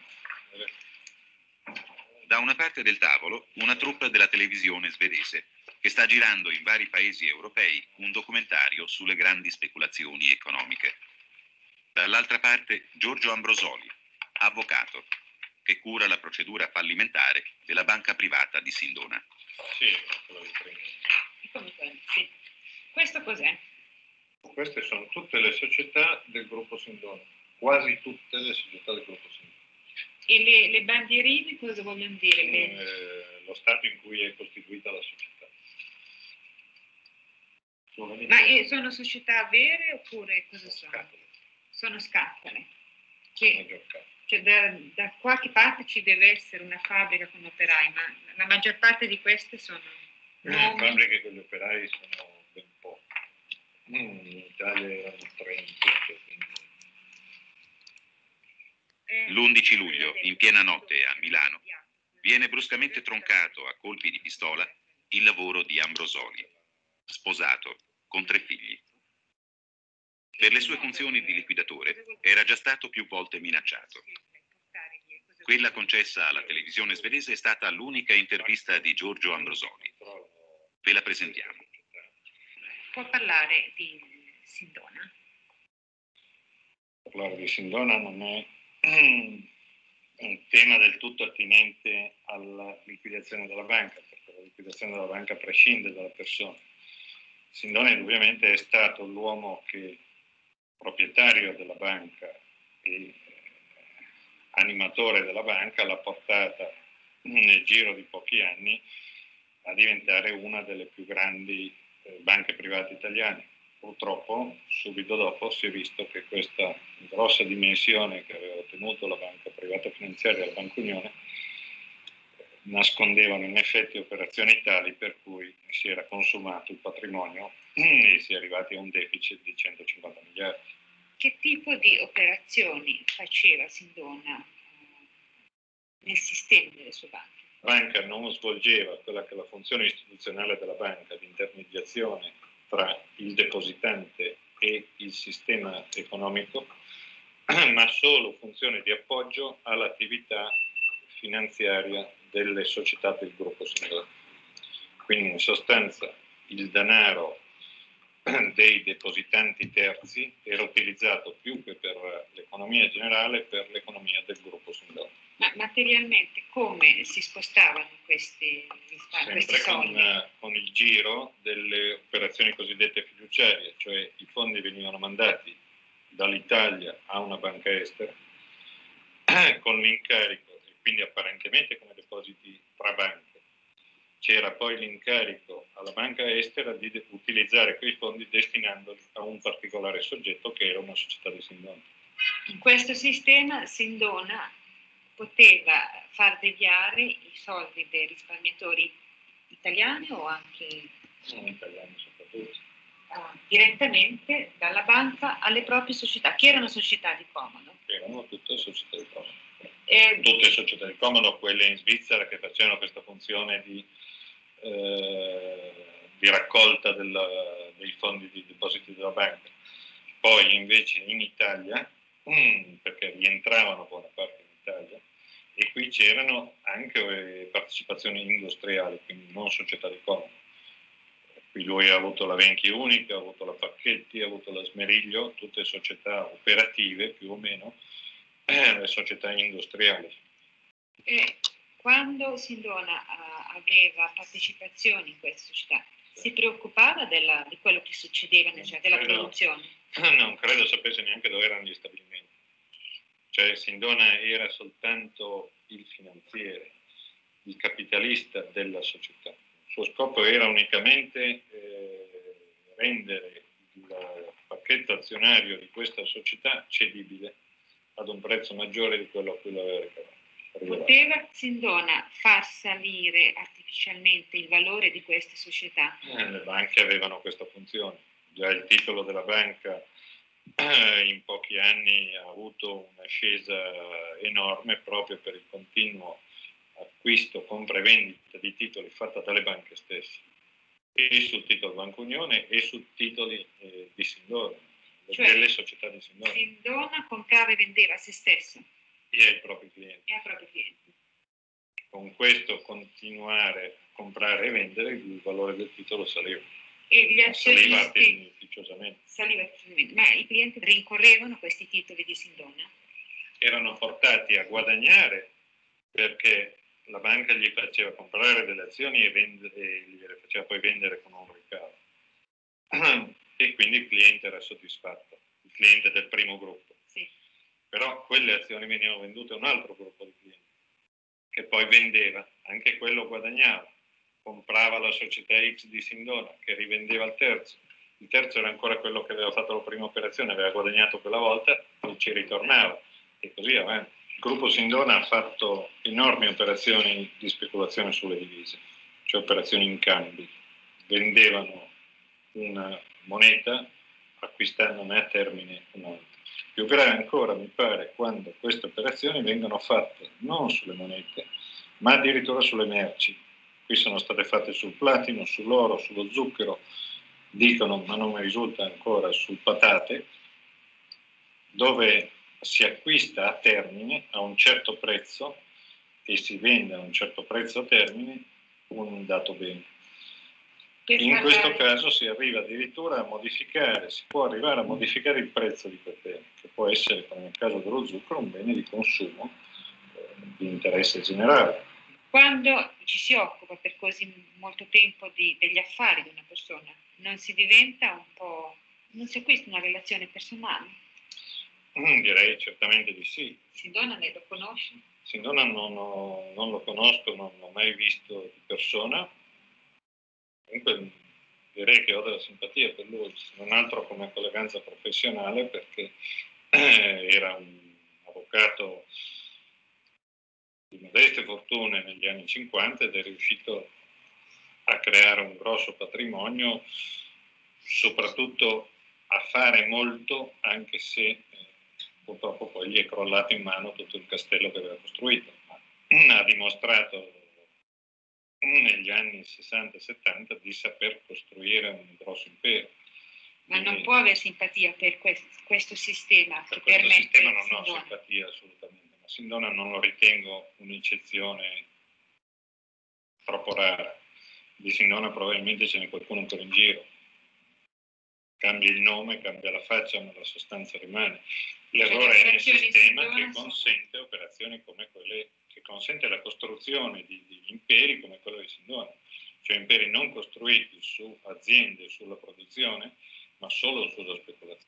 Da una parte del tavolo, una troupe della televisione svedese, che sta girando in vari paesi europei un documentario sulle grandi speculazioni economiche. Dall'altra parte Giorgio Ambrosoli, avvocato, che cura la procedura fallimentare della banca privata di Sindona. Sì, quello di prima. Sì. Questo cos'è? Queste sono tutte le società del gruppo Sindona, quasi tutte le società del gruppo Sindona. E le, le bandierine cosa vogliono dire? Eh, lo stato in cui è costituita la società. Ma eh, sono società vere oppure cosa sono? Scatole. Sono scatole. Che, cioè da, da qualche parte ci deve essere una fabbrica con operai, ma la maggior parte di queste sono Le fabbriche con gli operai sono ben poche. Mm, Italia erano tre in tutto, quindi... L'undici luglio, in piena notte a Milano, viene bruscamente troncato a colpi di pistola il lavoro di Ambrosoli, sposato, con tre figli. Per le sue funzioni di liquidatore era già stato più volte minacciato. Quella concessa alla televisione svedese è stata l'unica intervista di Giorgio Ambrosoli. Ve la presentiamo. Può parlare di Sindona? Parlare di Sindona non è un tema del tutto attinente alla liquidazione della banca, perché la liquidazione della banca prescinde dalla persona. Sindona indubbiamente è stato l'uomo che, proprietario della banca e eh, animatore della banca, l'ha portata nel giro di pochi anni a diventare una delle più grandi eh, banche private italiane. Purtroppo subito dopo si è visto che questa grossa dimensione che aveva ottenuto la banca privata finanziaria, la Banca Unione, nascondevano in effetti operazioni tali per cui si era consumato il patrimonio e si è arrivati a un deficit di centocinquanta miliardi. Che tipo di operazioni faceva Sindona nel sistema delle sue banche? La banca non svolgeva quella che è la funzione istituzionale della banca di intermediazione tra il depositante e il sistema economico, ma solo funzione di appoggio all'attività finanziaria delle società del gruppo Sindona. Quindi in sostanza il denaro dei depositanti terzi era utilizzato più che per l'economia generale, per l'economia del gruppo Sindona. Ma materialmente come si spostavano questi risparmi? Sempre con, con il giro delle operazioni cosiddette fiduciarie, cioè i fondi venivano mandati dall'Italia a una banca estera con l'incarico, e quindi apparentemente come depositi tra banche. C'era poi l'incarico alla banca estera di de- utilizzare quei fondi destinandoli a un particolare soggetto che era una società di Sindona. In questo sistema Sindona poteva far deviare i soldi dei risparmiatori italiani o anche Non italiani soprattutto. uh, direttamente dalla banca alle proprie società, che erano società di comodo. Erano tutte società di comodo. E... Tutte società di comodo, quelle in Svizzera che facevano questa funzione di, eh, di raccolta del, dei fondi di depositi della banca. Poi invece in Italia, mm, perché rientravano buona parte in Italia, e qui c'erano anche eh, partecipazioni industriali, quindi non società di comodo. Qui lui ha avuto la Venchi Unica, ha avuto la Pacchetti, ha avuto la Smeriglio, tutte società operative più o meno, eh, le società industriali. E quando Sindona uh, aveva partecipazioni in queste società, si preoccupava della, di quello che succedeva, cioè della credo, produzione? Non credo sapesse neanche dove erano gli stabilimenti. Cioè Sindona era soltanto il finanziere, il capitalista della società. Il suo scopo era unicamente eh, rendere il pacchetto azionario di questa società cedibile ad un prezzo maggiore di quello a cui lo aveva ricavato. Poteva Sindona far salire artificialmente il valore di queste società? Eh, le banche avevano questa funzione. Già il titolo della banca eh, in pochi anni ha avuto un'ascesa enorme proprio per il continuo acquisto, compra e vendita di titoli fatta dalle banche stesse, e sul titolo Banca Unione e su titoli eh, di Sindona, cioè, delle società di Sindona. Sindona comprava e vendeva a se stesso e ai propri clienti. E ai propri clienti. Con questo continuare a comprare e vendere, il valore del titolo saliva. E gli azionisti saliva beneficiosamente. Saliva beneficiosamente. Ma i clienti rincorrevano questi titoli di Sindona? Erano portati a guadagnare perché la banca gli faceva comprare delle azioni e, vendere, e gliele faceva poi vendere con un ricavo. E quindi il cliente era soddisfatto, il cliente del primo gruppo. Sì. Però quelle azioni venivano vendute a un altro gruppo di clienti, che poi vendeva, anche quello guadagnava, comprava la società X di Sindona, che rivendeva al terzo. Il terzo era ancora quello che aveva fatto la prima operazione, aveva guadagnato quella volta, poi ci ritornava, e così avanti. Il gruppo Sindona ha fatto enormi operazioni di speculazione sulle divise, cioè operazioni in cambi. Vendevano una moneta acquistandone a termine un altro. Più grave ancora mi pare quando queste operazioni vengono fatte non sulle monete, ma addirittura sulle merci. Qui sono state fatte sul platino, sull'oro, sullo zucchero, dicono, ma non mi risulta ancora, sul patate, dove si acquista a termine a un certo prezzo e si vende a un certo prezzo a termine un dato bene. In questo caso si arriva addirittura a modificare, si può arrivare a modificare il prezzo di quel bene, che può essere, come nel caso dello zucchero, un bene di consumo eh, di interesse generale. Quando ci si occupa per così molto tempo di, degli affari di una persona, non si diventa un po', non si acquista una relazione personale? Mm, direi certamente di sì. Sindona ne lo conosce? Sindona non, ho, non lo conosco, non l'ho mai visto di persona. Comunque direi che ho della simpatia per lui, se non altro come colleganza professionale, perché eh, era un avvocato di modeste fortune negli anni cinquanta ed è riuscito a creare un grosso patrimonio, soprattutto a fare molto, anche se eh, purtroppo poi gli è crollato in mano tutto il castello che aveva costruito. Ma ha dimostrato negli anni sessanta settanta di saper costruire un grosso impero. Ma non può avere simpatia per questo, questo sistema per che questo permette sistema non Sindona. ho simpatia assolutamente, ma Sindona non lo ritengo un'eccezione troppo rara. Di Sindona probabilmente ce n'è qualcuno ancora in giro. Cambia il nome, cambia la faccia, ma la sostanza rimane. L'errore è nel sistema che consente operazioni come quelle, che consente la costruzione di, di imperi come quello di Sindona, cioè imperi non costruiti su aziende, sulla produzione, ma solo sulla speculazione.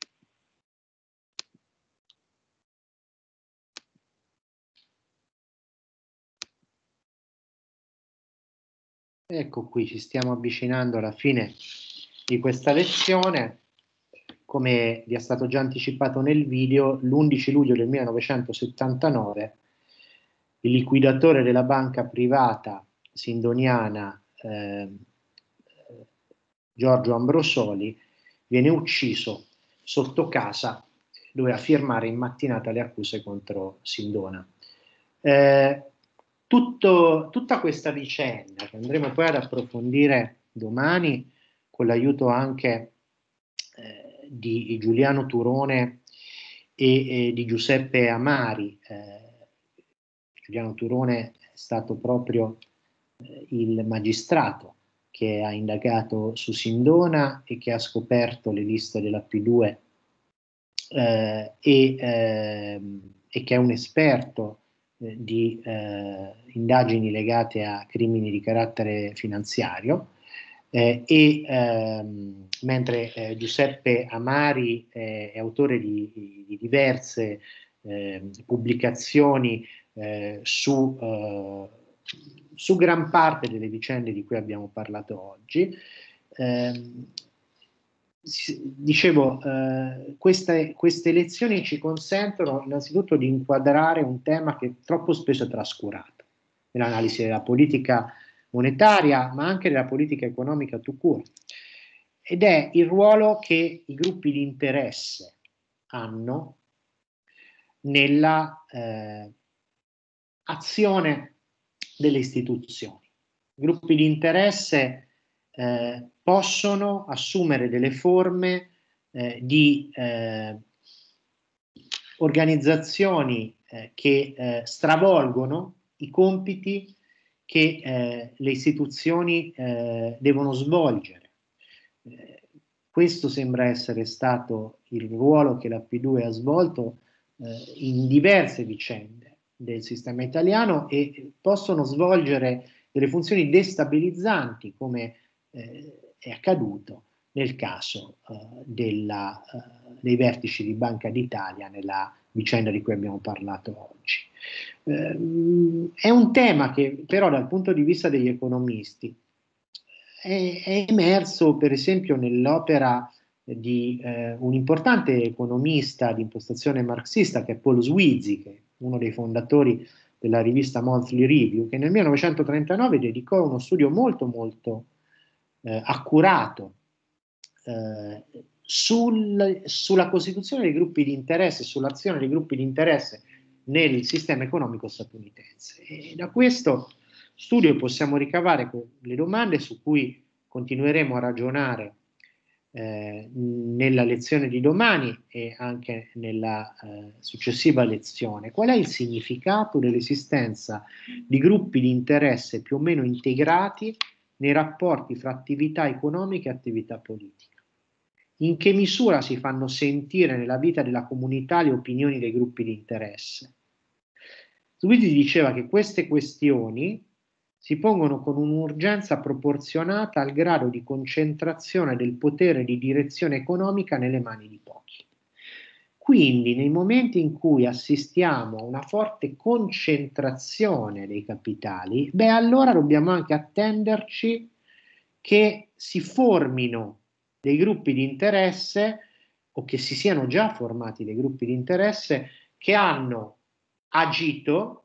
Ecco qui, ci stiamo avvicinando alla fine di questa lezione. Come vi è stato già anticipato nel video, l'undici luglio del millenovecentosettantanove il liquidatore della banca privata sindoniana eh, Giorgio Ambrosoli viene ucciso sotto casa, doveva firmare in mattinata le accuse contro Sindona. Eh, tutto, tutta questa vicenda, che andremo poi ad approfondire domani con l'aiuto anche eh, di Giuliano Turone e, e di Giuseppe Amari. Eh, Giuliano Turone è stato proprio eh, il magistrato che ha indagato su Sindona e che ha scoperto le liste della P due eh, e, eh, e che è un esperto eh, di eh, indagini legate a crimini di carattere finanziario. Eh, e ehm, mentre eh, Giuseppe Amari eh, è autore di, di diverse eh, pubblicazioni eh, su, eh, su gran parte delle vicende di cui abbiamo parlato oggi. Eh, dicevo, eh, queste, queste lezioni ci consentono innanzitutto di inquadrare un tema che troppo spesso è trascurato nell'analisi della politica monetaria, ma anche della politica economica tout court, ed è il ruolo che i gruppi di interesse hanno nella eh, azione delle istituzioni. I gruppi di interesse eh, possono assumere delle forme eh, di eh, organizzazioni eh, che eh, stravolgono i compiti che eh, le istituzioni eh, devono svolgere. Eh, questo sembra essere stato il ruolo che la P due ha svolto eh, in diverse vicende del sistema italiano e possono svolgere delle funzioni destabilizzanti, come eh, è accaduto nel caso eh, della, eh, dei vertici di Banca d'Italia nella vicenda di cui abbiamo parlato oggi. Eh, è un tema che però dal punto di vista degli economisti è, è emerso per esempio nell'opera di eh, un importante economista di impostazione marxista che è Paul Sweezy, che è uno dei fondatori della rivista Monthly Review, che nel millenovecentotrentanove dedicò uno studio molto molto eh, accurato eh, sul, sulla costituzione dei gruppi di interesse, sull'azione dei gruppi di interesse nel sistema economico statunitense. E da questo studio possiamo ricavare le domande su cui continueremo a ragionare eh, nella lezione di domani e anche nella eh, successiva lezione. Qual è il significato dell'esistenza di gruppi di interesse più o meno integrati nei rapporti fra attività economiche e attività politica? In che misura si fanno sentire nella vita della comunità le opinioni dei gruppi di interesse? Zuiti diceva che queste questioni si pongono con un'urgenza proporzionata al grado di concentrazione del potere di direzione economica nelle mani di pochi. Quindi, nei momenti in cui assistiamo a una forte concentrazione dei capitali, beh, allora dobbiamo anche attenderci che si formino dei gruppi di interesse o che si siano già formati dei gruppi di interesse che hanno agito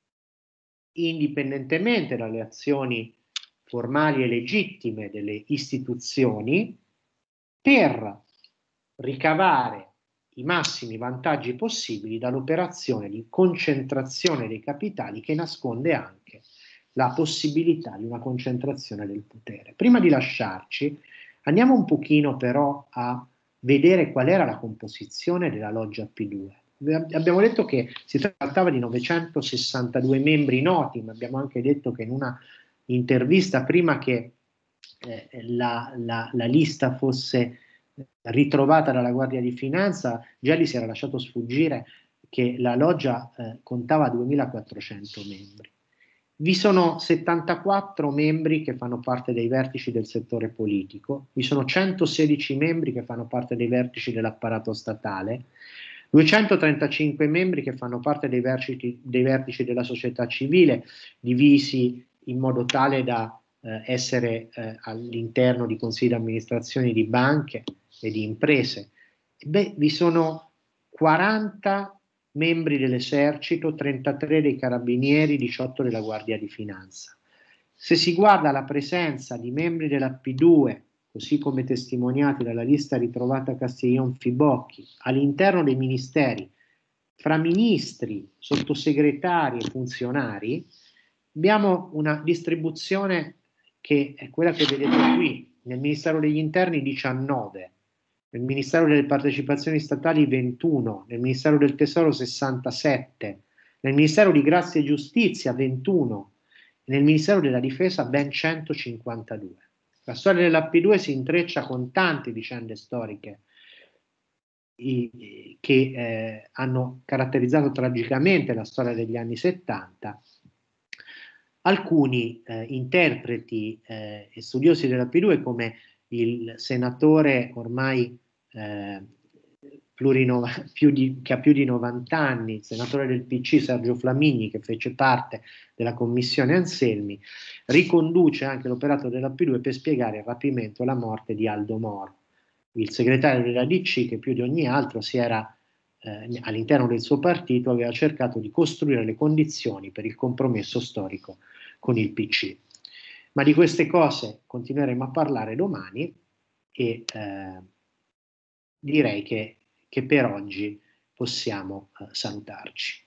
indipendentemente dalle azioni formali e legittime delle istituzioni per ricavare i massimi vantaggi possibili dall'operazione di concentrazione dei capitali che nasconde anche la possibilità di una concentrazione del potere. Prima di lasciarci, andiamo un pochino però a vedere qual era la composizione della loggia P due. Abbiamo detto che si trattava di novecentosessantadue membri noti, ma abbiamo anche detto che in una intervista, prima che eh, la, la, la lista fosse ritrovata dalla Guardia di Finanza, Gelli si era lasciato sfuggire che la loggia eh, contava duemilaquattrocento membri. Vi sono settantaquattro membri che fanno parte dei vertici del settore politico, vi sono centosedici membri che fanno parte dei vertici dell'apparato statale, duecentotrentacinque membri che fanno parte dei vertici, dei vertici della società civile, divisi in modo tale da eh, essere eh, all'interno di consigli di amministrazione di banche e di imprese. Beh, vi sono quaranta membri dell'esercito, trentatré dei carabinieri, diciotto della Guardia di Finanza. Se si guarda la presenza di membri della P due, così come testimoniati dalla lista ritrovata a Castiglion Fibocchi, all'interno dei ministeri, fra ministri, sottosegretari e funzionari, abbiamo una distribuzione che è quella che vedete qui. Nel Ministero degli Interni diciannove, nel Ministero delle Partecipazioni Statali ventuno, nel Ministero del Tesoro sessantasette, nel Ministero di Grazia e Giustizia ventuno, e nel Ministero della Difesa ben centocinquantadue. La storia della P due si intreccia con tante vicende storiche i, che eh, hanno caratterizzato tragicamente la storia degli anni settanta. Alcuni eh, interpreti eh, e studiosi della P due, come il senatore ormai eh, plurinova, più di, che ha più di novanta anni, il senatore del P C Sergio Flamigni, che fece parte della commissione Anselmi, riconduce anche l'operato della P due per spiegare il rapimento e la morte di Aldo Moro, il segretario della D C che più di ogni altro si era eh, all'interno del suo partito aveva cercato di costruire le condizioni per il compromesso storico con il P C. Ma di queste cose continueremo a parlare domani e eh, direi che, che per oggi possiamo eh, salutarci.